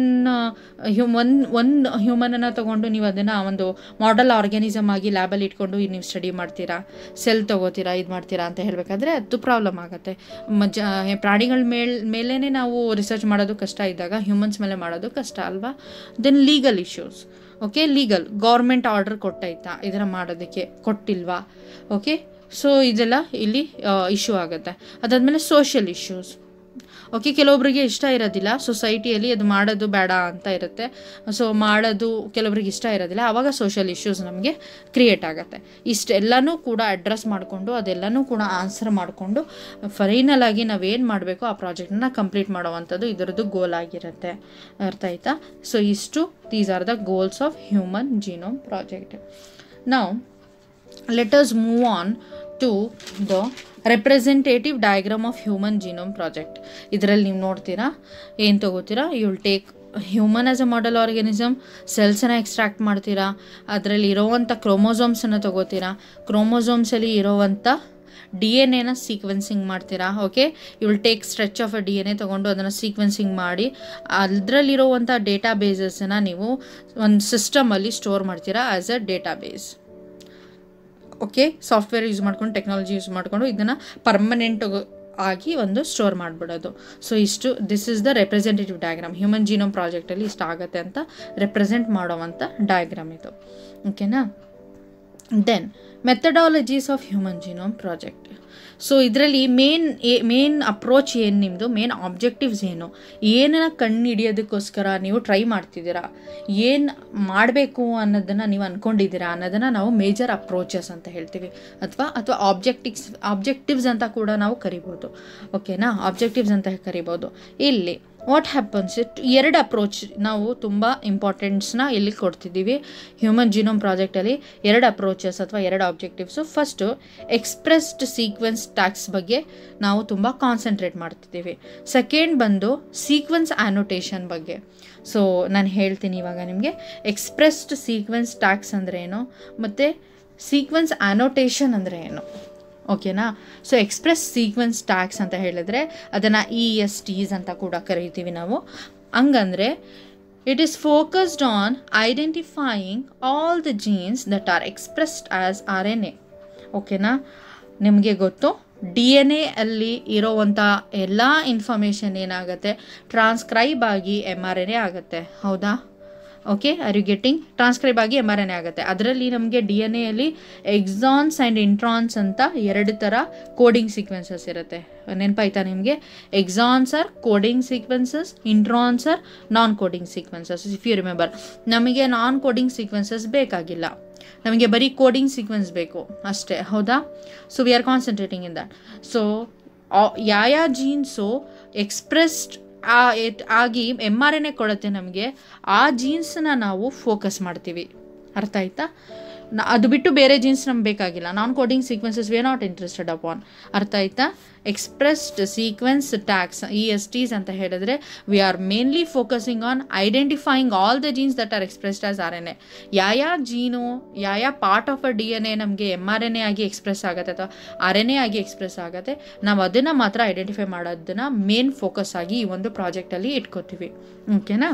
ಒಂದು ಹ್ಯೂಮನನ್ನು ತೊಗೊಂಡು ನೀವು ಅದನ್ನು ಒಂದು ಮಾಡೆಲ್ ಆರ್ಗ್ಯಾನಿಸಮ್ ಆಗಿ ಲ್ಯಾಬಲ್ಲಿ ಇಟ್ಕೊಂಡು ನೀವು ಸ್ಟಡಿ ಮಾಡ್ತೀರಾ, ಸೆಲ್ ತೊಗೋತೀರಾ, ಇದು ಮಾಡ್ತೀರಾ ಅಂತ ಹೇಳಬೇಕಾದ್ರೆ ಅದು ಪ್ರಾಬ್ಲಮ್ ಆಗುತ್ತೆ. ಪ್ರಾಣಿಗಳ ಮೇಲೇ ನಾವು ರಿಸರ್ಚ್ ಮಾಡೋದು ಕಷ್ಟ ಇದ್ದಾಗ ಹ್ಯೂಮನ್ಸ್ ಮೇಲೆ ಮಾಡೋದು ಕಷ್ಟ ಅಲ್ವಾ? Then legal issues, okay, legal government order ಕೊಟ್ಟಾಯ್ತಾ ಇದನ್ನು ಮಾಡೋದಕ್ಕೆ, ಕೊಟ್ಟಿಲ್ವಾ? ಓಕೆ, ಸೊ ಇದೆಲ್ಲ ಇಲ್ಲಿ ಇಶ್ಯೂ ಆಗುತ್ತೆ. ಅದಾದಮೇಲೆ ಸೋಷಿಯಲ್ ಇಶ್ಯೂಸ್, ಓಕೆ, ಕೆಲವೊಬ್ಬರಿಗೆ ಇಷ್ಟ ಇರೋದಿಲ್ಲ, ಸೊಸೈಟಿಯಲ್ಲಿ ಅದು ಮಾಡೋದು ಬೇಡ ಅಂತ ಇರುತ್ತೆ. ಸೊ ಮಾಡೋದು ಕೆಲವೊಬ್ರಿಗೆ ಇಷ್ಟ ಇರೋದಿಲ್ಲ, ಆವಾಗ ಸೋಷಿಯಲ್ ಇಶ್ಯೂಸ್ ನಮಗೆ ಕ್ರಿಯೇಟ್ ಆಗುತ್ತೆ. ಇಷ್ಟೆಲ್ಲನೂ ಕೂಡ ಅಡ್ರೆಸ್ ಮಾಡಿಕೊಂಡು ಅದೆಲ್ಲನೂ ಕೂಡ ಆನ್ಸರ್ ಮಾಡಿಕೊಂಡು ಫೈನಲ್ ಆಗಿ ನಾವೇನು ಮಾಡಬೇಕು ಆ ಪ್ರಾಜೆಕ್ಟನ್ನ ಕಂಪ್ಲೀಟ್ ಮಾಡೋವಂಥದ್ದು ಇದರದ್ದು ಗೋಲ್ ಆಗಿರುತ್ತೆ. ಅರ್ಥ ಆಯ್ತಾ? So these are the goals of human genome project. ನಾವು let us move on to the representative diagram of human genome project. ಇದರಲ್ಲಿ ನೀವು ನೋಡ್ತೀರಾ, ಏನು ತಗೋತೀರಾ, you will take human as a model organism, ಸೆಲ್ಸನ್ನು ಎಕ್ಸ್ಟ್ರಾಕ್ಟ್ ಮಾಡ್ತೀರಾ, ಅದರಲ್ಲಿ ಇರೋವಂಥ ಕ್ರೋಮೋಸೋಮ್ಸನ್ನು ತಗೋತೀರಾ, ಕ್ರೋಮೋಸೋಮ್ಸಲ್ಲಿ ಇರೋವಂಥ DNA ಸೀಕ್ವೆನ್ಸಿಂಗ್ ಮಾಡ್ತೀರಾ. Okay, you will take stretch of a DNA ತೊಗೊಂಡು ಅದನ್ನು ಸೀಕ್ವೆನ್ಸಿಂಗ್ ಮಾಡಿ ಅದರಲ್ಲಿರುವಂಥ ಡೇಟಾ ಬೇಸಸ್ಸನ್ನು ನೀವು ಒಂದು ಸಿಸ್ಟಮಲ್ಲಿ ಸ್ಟೋರ್ ಮಾಡ್ತೀರಾ as a database. Okay, software use ಮಾಡ್ಕೊಂಡು, ಟೆಕ್ನಾಲಜಿ ಯೂಸ್ ಮಾಡಿಕೊಂಡು ಇದನ್ನು ಪರ್ಮನೆಂಟ್ ಆಗಿ ಒಂದು ಸ್ಟೋರ್ ಮಾಡಿಬಿಡೋದು. ಸೊ ಇಷ್ಟು, this is the representative diagram. Human genome ಪ್ರಾಜೆಕ್ಟಲ್ಲಿ ಇಷ್ಟ ಆಗುತ್ತೆ ಅಂತ ರೆಪ್ರೆಸೆಂಟ್ ಮಾಡೋವಂಥ ಡಯಾಗ್ರಾಮ್ ಇದು. ಓಕೆನಾ. Then methodologies of human genome project. So ಇದರಲ್ಲಿ ಮೇನ್ ಅಪ್ರೋಚ್ ಏನು, ನಿಮ್ಮದು ಮೇನ್ ಆಬ್ಜೆಕ್ಟಿವ್ಸ್ ಏನು, ಏನನ್ನ ಕಂಡು ಹಿಡಿಯೋದಕ್ಕೋಸ್ಕರ ನೀವು ಟ್ರೈ ಮಾಡ್ತಿದ್ದೀರಾ, ಏನು ಮಾಡಬೇಕು ಅನ್ನೋದನ್ನು ನೀವು ಅಂದ್ಕೊಂಡಿದ್ದೀರಾ ಅನ್ನೋದನ್ನು ನಾವು ಮೇಜರ್ ಅಪ್ರೋಚಸ್ ಅಂತ ಹೇಳ್ತೀವಿ, ಅಥವಾ ಆಬ್ಜೆಕ್ಟಿವ್ಸ್ ಅಂತ ಕೂಡ ನಾವು ಕರಿಬೋದು. ಓಕೆನಾ, ಆಬ್ಜೆಕ್ಟಿವ್ಸ್ ಅಂತ ಕರಿಬೋದು. ಇಲ್ಲಿ ವಾಟ್ ಹ್ಯಾಪನ್ಸ್, ಎರಡು ಅಪ್ರೋಚ್ ನಾವು ತುಂಬ ಇಂಪಾರ್ಟೆನ್ಸ್ನ ಇಲ್ಲಿ ಕೊಡ್ತಿದ್ದೀವಿ ಹ್ಯೂಮನ್ ಜೀನೋಮ್ ಪ್ರಾಜೆಕ್ಟಲ್ಲಿ. ಎರಡು ಅಪ್ರೋಚಸ್ ಅಥವಾ ಎರಡು objectives. First expressed sequence tags ಬಗ್ಗೆ ನಾವು ತುಂಬ ಕಾನ್ಸಂಟ್ರೇಟ್ ಮಾಡ್ತಿದ್ದೀವಿ. ಸೆಕೆಂಡ್ ಬಂದು ಸೀಕ್ವೆನ್ಸ್ ಆ್ಯನೋಟೇಷನ್ ಬಗ್ಗೆ. ಸೊ ನಾನು ಹೇಳ್ತೀನಿ ಇವಾಗ ನಿಮಗೆ ಎಕ್ಸ್ಪ್ರೆಸ್ಡ್ ಸೀಕ್ವೆನ್ಸ್ ಟ್ಯಾಗ್ಸ್ ಅಂದರೆ ಏನು ಮತ್ತು ಸೀಕ್ವೆನ್ಸ್ ಆ್ಯನೋಟೇಷನ್ ಅಂದರೆ ಏನು. ಓಕೆನಾ. ಸೊ ಎಕ್ಸ್ಪ್ರೆಸ್ ಸೀಕ್ವೆನ್ಸ್ ಟ್ಯಾಗ್ಸ್ ಅಂತ ಹೇಳಿದ್ರೆ ಅದನ್ನು ESTs ಅಂತ ಕೂಡ ಕರಿತೀವಿ ನಾವು. ಹಂಗಂದರೆ it is focused on identifying all the genes that are expressed as RNA. ಓಕೆನಾ. ನಿಮಗೆ ಗೊತ್ತು, DNA ಅಲ್ಲಿ ಇರೋವಂಥ ಎಲ್ಲ ಇನ್ಫಾರ್ಮೇಷನ್ ಏನಾಗುತ್ತೆ, ಟ್ರಾನ್ಸ್ಕ್ರೈಬ್ ಆಗಿ mRNA ಆಗುತ್ತೆ. ಹೌದಾ? Okay, are you getting? Transcribe ಆಗಿ mRNA ಆಗುತ್ತೆ. ಅದರಲ್ಲಿ ನಮಗೆ DNA ಎಕ್ಸಾನ್ಸ್ ಆ್ಯಂಡ್ ಇಂಟ್ರಾನ್ಸ್ ಅಂತ ಎರಡು ಥರ ಕೋಡಿಂಗ್ ಸೀಕ್ವೆನ್ಸಸ್ ಇರುತ್ತೆ. ನೆನಪಾಯ್ತಾ ನಿಮಗೆ? Exons are coding sequences, introns are non coding sequences. If you remember, ನಮಗೆ ನಾನ್ ಕೋಡಿಂಗ್ ಸೀಕ್ವೆನ್ಸಸ್ ಬೇಕಾಗಿಲ್ಲ, ನಮಗೆ ಬರೀ ಕೋಡಿಂಗ್ ಸೀಕ್ವೆನ್ಸ್ ಬೇಕು ಅಷ್ಟೇ. ಹೌದಾ? So we are concentrating in that. So ಯಾವ ಜೀನ್ಸು ಎಕ್ಸ್ಪ್ರೆಸ್ಡ್ ಆಗಿ mRNA ಕೊಡುತ್ತೆ ನಮಗೆ, ಆ ಜೀನ್ಸನ್ನ ನಾವು ಫೋಕಸ್ ಮಾಡ್ತೀವಿ. ಅರ್ಥ ಆಯ್ತಾ? ಅದು ಬಿಟ್ಟು ಬೇರೆ ಜೀನ್ಸ್ ನಮ್ಗೆ ಬೇಕಾಗಿಲ್ಲ. Non coding sequences we are not interested upon. ಅರ್ಥ ಆಯ್ತಾ? ಎಕ್ಸ್ಪ್ರೆಸ್ಡ್ ಸೀಕ್ವೆನ್ಸ್ ಟ್ಯಾಗ್ಸ್ ESTs ಅಂತ ಹೇಳಿದ್ರೆ we are mainly focusing on identifying all the genes that are expressed as RNA. ಯಾವ ಜೀನು, ಯಾವ ಪಾರ್ಟ್ ಆಫ್ ಅ DNA ನಮಗೆ mRNA ಆಗಿ express ಆಗುತ್ತೆ ಅಥವಾ RNA ಆಗಿ ಎಕ್ಸ್ಪ್ರೆಸ್ ಆಗುತ್ತೆ, ನಾವು ಅದನ್ನು ಮಾತ್ರ ಐಡೆಂಟಿಫೈ ಮಾಡೋದನ್ನು ಮೇನ್ ಫೋಕಸ್ ಆಗಿ ಈ ಒಂದು ಪ್ರಾಜೆಕ್ಟಲ್ಲಿ ಇಟ್ಕೋತೀವಿ. ಓಕೆನಾ.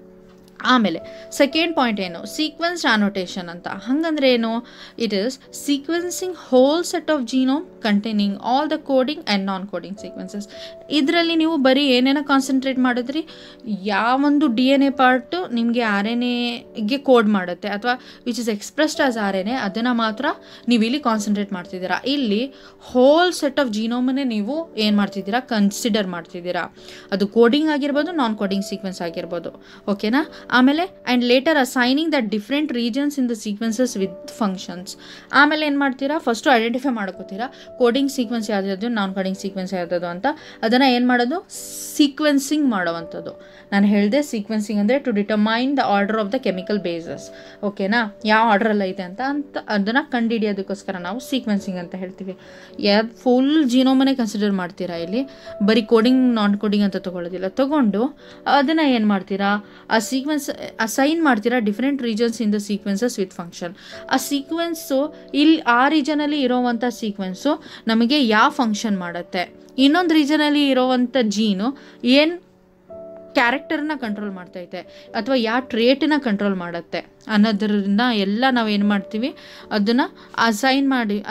ಆಮೇಲೆ ಸೆಕೆಂಡ್ ಪಾಯಿಂಟ್ ಏನು, ಸೀಕ್ವೆನ್ಸ್ ಆನೋಟೇಷನ್ ಅಂತ. ಹಂಗಂದ್ರೆ ಏನು? It is sequencing whole set of genome containing all the coding and non coding sequences. ಇದರಲ್ಲಿ ನೀವು ಬರೀ ಏನೇನೋ ಕಾನ್ಸಂಟ್ರೇಟ್ ಮಾಡಿದ್ರಿ, ಯಾವೊಂದು DNA ಪಾರ್ಟು ನಿಮಗೆ RNAಗೆ ಕೋಡ್ ಮಾಡುತ್ತೆ ಅಥವಾ which is expressed as RNA, ಅದನ್ನು ಮಾತ್ರ ನೀವು ಇಲ್ಲಿ ಕಾನ್ಸಂಟ್ರೇಟ್ ಮಾಡ್ತಿದ್ದೀರಾ. ಇಲ್ಲಿ ಹೋಲ್ ಸೆಟ್ ಆಫ್ ಜೀನೋಮನ್ನೇ ನೀವು ಏನು ಮಾಡ್ತಿದ್ದೀರಾ, ಕನ್ಸಿಡರ್ ಮಾಡ್ತಿದ್ದೀರಾ. ಅದು ಕೋಡಿಂಗ್ ಆಗಿರ್ಬೋದು, ನಾನ್ ಕೋಡಿಂಗ್ ಸೀಕ್ವೆನ್ಸ್ ಆಗಿರ್ಬೋದು. ಓಕೆನಾ. ಆಮೇಲೆ and later assigning the different regions in the sequences with functions. ಆಮೇಲೆ ಏನು ಮಾಡ್ತೀರಾ, ಫಸ್ಟು ಐಡೆಂಟಿಫೈ ಮಾಡ್ಕೋತೀರಾ ಕೋಡಿಂಗ್ ಸೀಕ್ವೆನ್ಸ್ ಯಾವುದಾದ್ರು, ನಾನ್ ಕೋಡಿಂಗ್ ಸೀಕ್ವೆನ್ಸ್ ಯಾವುದಾದ್ರು ಅಂತ. ಅದನ್ನು ಏನು ಮಾಡೋದು, ಸೀಕ್ವೆನ್ಸಿಂಗ್ ಮಾಡೋವಂಥದ್ದು. ನಾನು ಹೇಳಿದೆ ಸೀಕ್ವೆನ್ಸಿಂಗ್ ಅಂದರೆ to determine the order of the chemical bases. ಓಕೆನಾ. ಯಾವ ಆರ್ಡ್ರಲ್ಲ ಇದೆ ಅಂತ ಅದನ್ನು ಕಂಡುಹಿಡಿಯೋದಕ್ಕೋಸ್ಕರ ನಾವು ಸೀಕ್ವೆನ್ಸಿಂಗ್ ಅಂತ ಹೇಳ್ತೀವಿ. ಯಾವ್ದು ಫುಲ್ ಜೀನೋಮನ್ನೇ ಕನ್ಸಿಡರ್ ಮಾಡ್ತೀರಾ, ಇಲ್ಲಿ ಬರೀ ಕೋಡಿಂಗ್ ನಾನ್ ಕೋಡಿಂಗ್ ಅಂತ ತೊಗೊಳ್ಳೋದಿಲ್ಲ. ತೊಗೊಂಡು ಅದನ್ನು ಏನು ಮಾಡ್ತೀರಾ, ಆ ಸೀಕ್ವೆನ್ಸ್ ಅಸೈನ್ ಮಾಡ್ತೀರಾ different regions in the sequences with function. ಆ ಸೀಕ್ವೆನ್ಸು ಇಲ್ಲಿ ಆ ರೀಜನಲ್ಲಿ ಇರೋವಂಥ ಸೀಕ್ವೆನ್ಸು ನಮಗೆ ಯಾವ ಫಂಕ್ಷನ್ ಮಾಡುತ್ತೆ, ಇನ್ನೊಂದು ರೀಜನಲ್ಲಿ ಇರೋವಂಥ ಜೀನು ಏನು ಕ್ಯಾರೆಕ್ಟರ್ನ ಕಂಟ್ರೋಲ್ ಮಾಡ್ತೈತೆ ಅಥವಾ ಯಾವ ಟ್ರೇಟನ್ನ ಕಂಟ್ರೋಲ್ ಮಾಡುತ್ತೆ ಅನ್ನೋದ್ರಿಂದ ಎಲ್ಲ ನಾವು ಏನು ಮಾಡ್ತೀವಿ, ಅದನ್ನು ಅಸೈನ್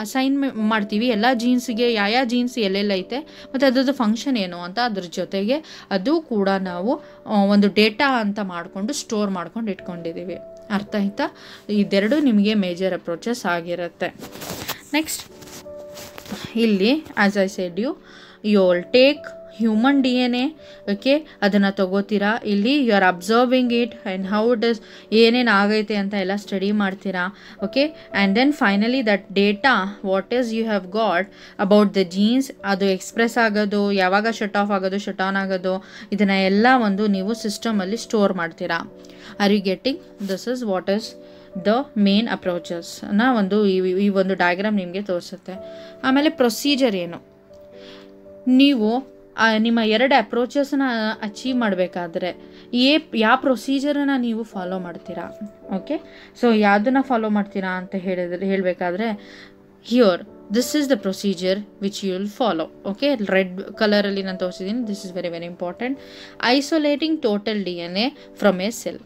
ಮಾಡ್ತೀವಿ ಎಲ್ಲ ಜೀನ್ಸ್ಗೆ. ಯಾವ ಜೀನ್ಸ್ ಎಲ್ಲೆಲ್ಲೈತೆ ಮತ್ತು ಅದ್ರದ್ದು ಫಂಕ್ಷನ್ ಏನು ಅಂತ, ಅದ್ರ ಜೊತೆಗೆ ಅದು ಕೂಡ ನಾವು ಒಂದು ಡೇಟಾ ಅಂತ ಮಾಡಿಕೊಂಡು ಸ್ಟೋರ್ ಮಾಡ್ಕೊಂಡು ಇಟ್ಕೊಂಡಿದ್ದೀವಿ. ಅರ್ಥ ಆಯ್ತಾ? ಇದೆರಡು ನಿಮಗೆ ಮೇಜರ್ ಅಪ್ರೋಚಸ್ ಆಗಿರುತ್ತೆ. ನೆಕ್ಸ್ಟ್ ಇಲ್ಲಿ as I said you will take human DNA. Okay, ಅದನ್ನು ತಗೋತೀರಾ. ಇಲ್ಲಿ you are observing it and how it is, ಏನೇನು ಆಗೈತೆ ಅಂತ ಎಲ್ಲ ಸ್ಟಡಿ ಮಾಡ್ತೀರಾ. Okay, and then finally that data what is you have got about the genes, ಅದು express ಆಗೋದು, ಯಾವಾಗ ಶಟ್ ಆಫ್ ಆಗೋದು, ಶಟ್ ಆನ್ ಆಗೋದು, ಇದನ್ನು ಎಲ್ಲ ಒಂದು ನೀವು ಸಿಸ್ಟಮಲ್ಲಿ ಸ್ಟೋರ್ ಮಾಡ್ತೀರಾ. Are you getting? This is what is the main ಅಪ್ರೋಚಸ್ನ ಈ ಒಂದು ಡಯಾಗ್ರಾಮ್ ನಿಮಗೆ ತೋರಿಸುತ್ತೆ. ಆಮೇಲೆ ಪ್ರೊಸೀಜರ್ ಏನು, ನೀವು ನಿಮ್ಮ 2 ಅಪ್ರೋಚಸ್ನ ಅಚೀವ್ ಮಾಡಬೇಕಾದ್ರೆ ಯಾವ ಪ್ರೊಸೀಜರನ್ನು ನೀವು ಫಾಲೋ ಮಾಡ್ತೀರಾ. ಓಕೆ, ಸೊ ಯಾವುದನ್ನು ಫಾಲೋ ಮಾಡ್ತೀರಾ ಅಂತ ಹೇಳಬೇಕಾದ್ರೆ here this is the procedure which you will follow. Okay, red ಕಲರಲ್ಲಿ ನಾನು ತೋರಿಸಿದ್ದೀನಿ. This is very very important. Isolating total DNA from a cell.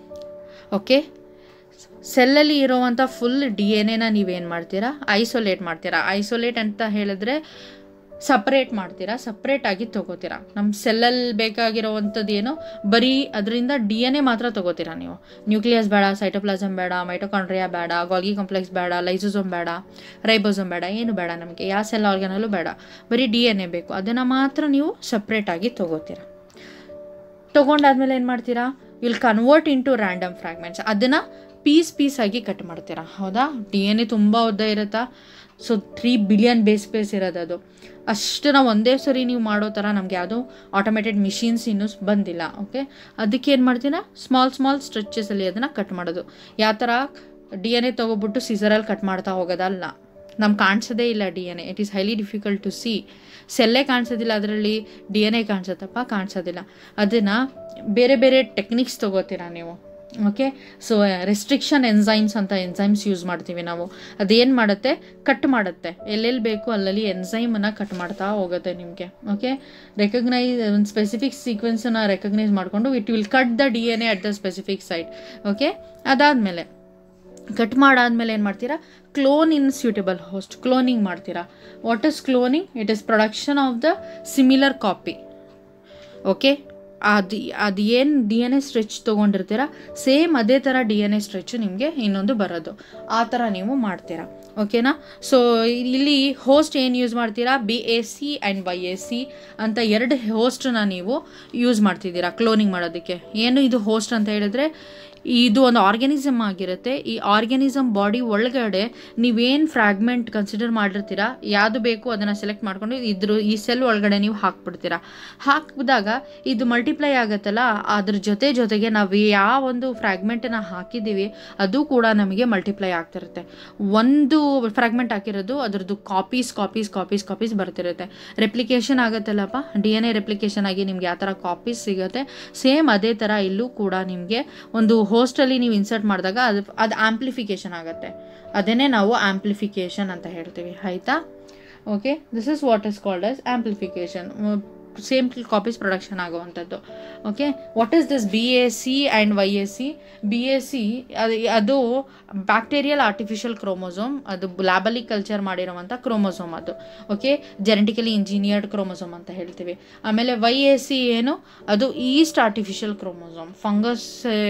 Okay, ಸೆಲ್ಲಲ್ಲಿ ಇರೋವಂಥ ಫುಲ್ DNA ನೀವೇನು ಮಾಡ್ತೀರಾ, ಐಸೋಲೇಟ್ ಮಾಡ್ತೀರಾ. ಐಸೋಲೇಟ್ ಅಂತ ಹೇಳಿದ್ರೆ ಸಪ್ರೇಟ್ ಮಾಡ್ತೀರಾ, ಸಪ್ರೇಟಾಗಿ ತೊಗೋತೀರಾ. ನಮ್ಮ ಸೆಲ್ಲಲ್ಲಿ ಬೇಕಾಗಿರೋವಂಥದ್ದು ಏನು, ಬರೀ ಅದರಿಂದ DNA ಮಾತ್ರ ತೊಗೋತೀರಾ ನೀವು. ನ್ಯೂಕ್ಲಿಯಸ್ ಬೇಡ, ಸೈಟೋಪ್ಲಾಸಮ್ ಬೇಡ, ಮೈಟೋಕಾಂಡ್ರಿಯಾ ಬೇಡ, ಗಾಲ್ಗಿ ಕಾಂಪ್ಲೆಕ್ಸ್ ಬೇಡ, ಲೈಸೋಸೋಮ್ ಬೇಡ, ರೈಬೋಸೋಮ್ ಬೇಡ, ಏನು ಬೇಡ ನಮಗೆ, ಯಾವ ಸೆಲ್ ಆರ್ಗನಲ್ಲೂ ಬೇಡ, ಬರೀ DNA ಬೇಕು. ಅದನ್ನು ಮಾತ್ರ ನೀವು ಸಪ್ರೇಟಾಗಿ ತೊಗೋತೀರಾ. ತೊಗೊಂಡಾದ್ಮೇಲೆ ಏನು ಮಾಡ್ತೀರಾ, will convert into random fragments. ಅದನ್ನು ಪೀಸ್ ಆಗಿ ಕಟ್ ಮಾಡ್ತೀರಾ. ಹೌದಾ, DNA ತುಂಬ ಉದ್ದ ಇರುತ್ತಾ, ಸೊ 3 ಬಿಲಿಯನ್ ಬೇಸ್ ಇರೋದು. ಅದು ಅಷ್ಟನ್ನ ಒಂದೇ ಸರಿ ನೀವು ಮಾಡೋ ಥರ ನಮಗೆ ಯಾವುದೋ ಆಟೋಮೇಟೆಡ್ ಮಿಷಿನ್ಸ್ ಇನ್ನೂ ಬಂದಿಲ್ಲ. ಓಕೆ, ಅದಕ್ಕೆ ಏನು ಮಾಡ್ತೀರಾ, ಸ್ಮಾಲ್ ಸ್ಟ್ರೆಚಸಲ್ಲಿ ಅದನ್ನು ಕಟ್ ಮಾಡೋದು. ಯಾವ ಥರ DNA ತೊಗೊಬಿಟ್ಟು ಸಿಸರಲ್ಲಿ ಕಟ್ ಮಾಡ್ತಾ ಹೋಗೋದಲ್ಲ. ನಮ್ಗೆ ಕಾಣಿಸೋದೇ ಇಲ್ಲ DNA. It is highly difficult to see. ಸೆಲ್ಲೇ ಕಾಣಿಸೋದಿಲ್ಲ, ಅದರಲ್ಲಿ DNA ಕಾಣಿಸುತ್ತಪ್ಪ, ಕಾಣಿಸೋದಿಲ್ಲ. ಅದನ್ನು ಬೇರೆ ಟೆಕ್ನಿಕ್ಸ್ ತೊಗೋತೀರಾ ನೀವು. ಓಕೆ, ಸೊ ರೆಸ್ಟ್ರಿಕ್ಷನ್ ಎನ್ಸೈಮ್ಸ್ ಅಂತ ಎನ್ಸೈಮ್ಸ್ ಯೂಸ್ ಮಾಡ್ತೀವಿ ನಾವು. ಅದೇನು ಮಾಡುತ್ತೆ, ಕಟ್ ಮಾಡುತ್ತೆ, ಎಲ್ಲೆಲ್ಲಿ ಬೇಕು ಅಲ್ಲಲ್ಲಿ ಎನ್ಸೈಮನ್ನು ಕಟ್ ಮಾಡ್ತಾ ಹೋಗುತ್ತೆ ನಿಮಗೆ. ಓಕೆ, ಒಂದು ಸ್ಪೆಸಿಫಿಕ್ ಸೀಕ್ವೆನ್ಸನ್ನು ರೆಕಗ್ನೈಸ್ ಮಾಡಿಕೊಂಡು it will cut the DNA at the specific site. Okay, ಅದಾದಮೇಲೆ ಕಟ್ ಮಾಡಾದ್ಮೇಲೆ ಏನು ಮಾಡ್ತೀರಾ, clone in suitable host, cloning ಮಾಡ್ತೀರಾ. What is cloning? It is production of the similar copy. Okay, ಅದು ಏನು DNA ಸ್ಟ್ರೆಚ್ ತೊಗೊಂಡಿರ್ತೀರ, ಸೇಮ್ ಅದೇ ಥರ DNA ಸ್ಟ್ರೆಚ್ಚು ನಿಮಗೆ ಇನ್ನೊಂದು ಬರೋದು. ಆ ಥರ ನೀವು ಮಾಡ್ತೀರಾ. ಓಕೆನಾ, ಸೊ ಇಲ್ಲಿ ಹೋಸ್ಟ್ ಏನು ಯೂಸ್ ಮಾಡ್ತೀರಾ, BAC ಆ್ಯಂಡ್ YAC ಅಂತ 2 ಹೋಸ್ಟನ್ನ ನೀವು ಯೂಸ್ ಮಾಡ್ತಿದ್ದೀರಾ ಕ್ಲೋನಿಂಗ್ ಮಾಡೋದಕ್ಕೆ. ಏನು ಇದು ಹೋಸ್ಟ್ ಅಂತ ಹೇಳಿದ್ರೆ, ಇದು ಒಂದು ಆರ್ಗ್ಯಾನಿಸಮ್ ಆಗಿರುತ್ತೆ. ಈ ಆರ್ಗ್ಯಾನಿಸಮ್ ಬಾಡಿ ಒಳಗಡೆ ನೀವೇನು ಫ್ರಾಗ್ಮೆಂಟ್ ಕನ್ಸಿಡರ್ ಮಾಡಿರ್ತೀರಾ, ಯಾವುದು ಬೇಕು ಅದನ್ನು ಸೆಲೆಕ್ಟ್ ಮಾಡಿಕೊಂಡು ಈ ಸೆಲ್ ಒಳಗಡೆ ನೀವು ಹಾಕ್ಬಿಡ್ತೀರಾ. ಹಾಕಿದಾಗ ಇದು ಮಲ್ಟಿಪ್ಲೈ ಆಗುತ್ತಲ್ಲ, ಅದ್ರ ಜೊತೆಗೆ ನಾವು ಯಾವ ಒಂದು ಫ್ರಾಗ್ಮೆಂಟನ್ನು ಹಾಕಿದ್ದೀವಿ ಅದು ಕೂಡ ನಮಗೆ ಮಲ್ಟಿಪ್ಲೈ ಆಗ್ತಿರುತ್ತೆ. ಒಂದು ಫ್ರಾಗ್ಮೆಂಟ್ ಹಾಕಿರೋದು ಅದರದ್ದು ಕಾಪೀಸ್ ಬರ್ತಿರುತ್ತೆ. ರೆಪ್ಲಿಕೇಶನ್ ಆಗುತ್ತಲ್ಲಪ್ಪ, DNA ರೆಪ್ಲಿಕೇಶನ್ ಆಗಿ ನಿಮ್ಗೆ ಯಾವ ಥರ ಕಾಪೀಸ್ ಸಿಗುತ್ತೆ, ಸೇಮ್ ಅದೇ ಥರ ಇಲ್ಲೂ ಕೂಡ ನಿಮಗೆ ಒಂದು ಹೋಸ್ಟಲ್ಲಿ ನೀವು ಇನ್ಸರ್ಟ್ ಮಾಡಿದಾಗ ಅದು ಆಂಪ್ಲಿಫಿಕೇಶನ್ ಆಗುತ್ತೆ. ಅದನ್ನೇ ನಾವು ಆಂಪ್ಲಿಫಿಕೇಶನ್ ಅಂತ ಹೇಳ್ತೀವಿ. ಆಯಿತಾ? Okay, this is what is called as amplification. Same copies production ಆಗುವಂಥದ್ದು. Okay, what is this BAC and YAC? BAC ಅದು ಬ್ಯಾಕ್ಟೀರಿಯಲ್ ಆರ್ಟಿಫಿಷಿಯಲ್ ಕ್ರೋಮೋಸೋಮ್, ಅದು ಲ್ಯಾಬಲ್ಲಿ ಕಲ್ಚರ್ ಮಾಡಿರುವಂಥ ಕ್ರೋಮೋಸೋಮ್ ಅದು. ಓಕೆ, ಜೆನೆಟಿಕಲಿ ಇಂಜಿನಿಯರ್ಡ್ ಕ್ರೋಮೋಸೋಮ್ ಅಂತ ಹೇಳ್ತೀವಿ. ಆಮೇಲೆ YAC ಏನು, ಅದು ಈಸ್ಟ್ ಆರ್ಟಿಫಿಷಿಯಲ್ ಕ್ರೋಮೋಸೋಮ್, ಫಂಗಸ್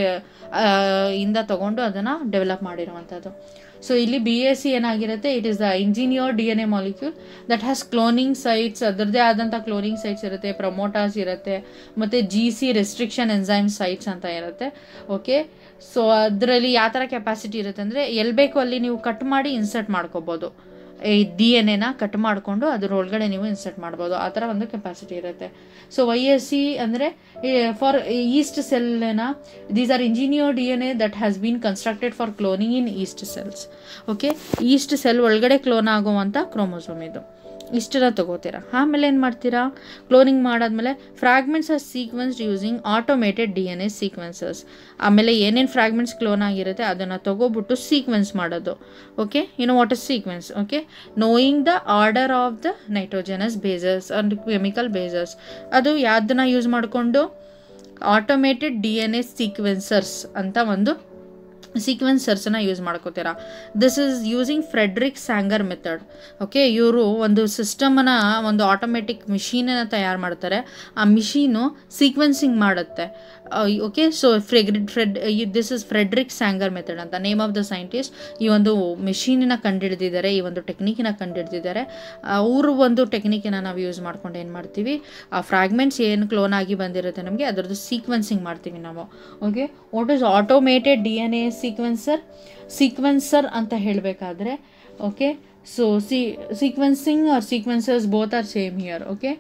ಇಂದ ತಗೊಂಡು ಅದನ್ನು ಡೆವಲಪ್ ಮಾಡಿರುವಂಥದ್ದು. ಸೊ ಇಲ್ಲಿ BAC ಏನಾಗಿರುತ್ತೆ, it is the engineered DNA molecule that has cloning sites. ಅದರದ್ದೇ ಆದಂಥ ಕ್ಲೋನಿಂಗ್ ಸೈಟ್ಸ್ ಇರುತ್ತೆ, ಪ್ರಮೋಟಾರ್ಸ್ ಇರುತ್ತೆ, ಮತ್ತು GC ರೆಸ್ಟ್ರಿಕ್ಷನ್ ಎನ್ಸೈಮ್ ಸೈಟ್ಸ್ ಅಂತ ಇರುತ್ತೆ. ಓಕೆ, ಸೊ ಅದರಲ್ಲಿ ಯಾವ ಥರ ಕೆಪಾಸಿಟಿ ಇರುತ್ತೆ ಅಂದರೆ, ಎಲ್ಲಿ ಬೇಕು ಅಲ್ಲಿ ನೀವು ಕಟ್ ಮಾಡಿ ಇನ್ಸರ್ಟ್ ಮಾಡ್ಕೋಬೋದು. ಈ DNA ಕಟ್ ಮಾಡಿಕೊಂಡು ಅದರೊಳಗಡೆ ನೀವು ಇನ್ಸರ್ಟ್ ಮಾಡ್ಬೋದು. ಆ ಥರ ಒಂದು ಕೆಪಾಸಿಟಿ ಇರುತ್ತೆ. ಸೊ YAC ಅಂದರೆ ಫಾರ್ ಈಸ್ಟ್ ಸೆಲ್ನ, these are engineered DNA that has been constructed for cloning in yeast cells. Okay, yeast cell ಒಳಗಡೆ ಕ್ಲೋನ್ ಆಗುವಂಥ ಕ್ರೋಮೋಸೋಮ್ ಇದು. ಇಷ್ಟರ ತಗೋತೀರಾ. ಆಮೇಲೆ ಏನು ಮಾಡ್ತೀರಾ, ಕ್ಲೋನಿಂಗ್ ಮಾಡಾದ್ಮೇಲೆ fragments are sequenced using automated DNA sequences. ಆಮೇಲೆ ಏನೇನು ಫ್ರಾಗ್ಮೆಂಟ್ಸ್ ಕ್ಲೋನ್ ಆಗಿರುತ್ತೆ ಅದನ್ನು ತಗೋಬಿಟ್ಟು ಸೀಕ್ವೆನ್ಸ್ ಮಾಡೋದು. Okay, what is sequence? Okay, knowing the order of the nitrogenous bases and chemical bases. ಅದು ಯಾವುದನ್ನ ಯೂಸ್ ಮಾಡಿಕೊಂಡು, ಆಟೋಮೇಟೆಡ್ DNA ಸೀಕ್ವೆನ್ಸರ್ಸ್ ಅಂತ ಒಂದು ಸೀಕ್ವೆನ್ಸರ್ಸನ್ನ ಯೂಸ್ ಮಾಡ್ಕೋತೀರಾ. This is using Frederick Sanger method. Okay, ಇವರು ಒಂದು ಸಿಸ್ಟಮನ್ನು, ಒಂದು ಆಟೋಮೆಟಿಕ್ ಮಿಷೀನನ್ನು ತಯಾರು ಮಾಡ್ತಾರೆ. ಆ ಮಿಷೀನು ಸೀಕ್ವೆನ್ಸಿಂಗ್ ಮಾಡುತ್ತೆ. Okay, so this is Frederick Sanger method ಅಂತ ನೇಮ್ ಆಫ್ ದ ಸೈಂಟಿಸ್ಟ್. ಈ ಒಂದು ಮೆಷೀನನ್ನ ಕಂಡುಹಿಡಿದಿದ್ದಾರೆ, ಈ ಒಂದು ಟೆಕ್ನಿಕ್ನ ಕಂಡುಹಿಡಿದಿದ್ದಾರೆ. ಅವರು ಒಂದು ಟೆಕ್ನಿಕನ್ನು ನಾವು ಯೂಸ್ ಮಾಡ್ಕೊಂಡು ಏನು ಮಾಡ್ತೀವಿ, ಆ ಫ್ರಾಗ್ಮೆಂಟ್ಸ್ ಏನು ಕ್ಲೋನ್ ಆಗಿ ಬಂದಿರುತ್ತೆ ನಮಗೆ ಅದರದ್ದು ಸೀಕ್ವೆನ್ಸಿಂಗ್ ಮಾಡ್ತೀವಿ ನಾವು. Okay, what is automated DNA sequencer ಅಂತ ಹೇಳಬೇಕಾದ್ರೆ, okay, so sequencing or sequencers both are same here. Okay,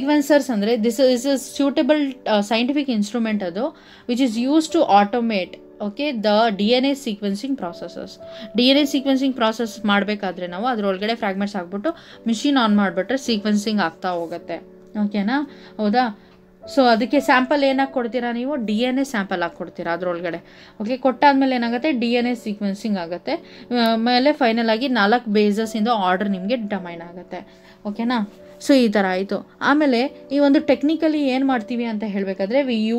sequencers ಅಂದರೆ this is a suitable scientific instrument ಅದು, which is use to automate okay the DNA sequencing processes. DNA sequencing process ಮಾಡಬೇಕಾದ್ರೆ ನಾವು ಅದರೊಳಗಡೆ fragments ಹಾಕ್ಬಿಟ್ಟು machine on ಮಾಡಿಬಿಟ್ರೆ sequencing ಆಗ್ತಾ ಹೋಗುತ್ತೆ. ಓಕೆನಾ, ಹೌದಾ? ಸೊ ಅದಕ್ಕೆ ಸ್ಯಾಂಪಲ್ ಏನಾಗಿ ಕೊಡ್ತೀರಾ ನೀವು? DNA ಸ್ಯಾಂಪಲ್ ಹಾಕಿ ಕೊಡ್ತೀರಾ ಅದರೊಳಗಡೆ. ಓಕೆ, ಕೊಟ್ಟಾದ್ಮೇಲೆ ಏನಾಗುತ್ತೆ? DNA ಸೀಕ್ವೆನ್ಸಿಂಗ್ ಆಗುತ್ತೆ. ಆಮೇಲೆ ಫೈನಲ್ ಆಗಿ 4 ಬೇಸಸ್ಸಿಂದ ಆರ್ಡರ್ ನಿಮಗೆ ಡಿಟರ್ಮೈನ್ ಆಗುತ್ತೆ. ಓಕೆನಾ? ಸೊ ಈ ಥರ ಆಯಿತು. ಆಮೇಲೆ ಈ ಒಂದು ಟೆಕ್ನಿಕಲಿ ಏನು ಮಾಡ್ತೀವಿ ಅಂತ ಹೇಳಬೇಕಾದ್ರೆ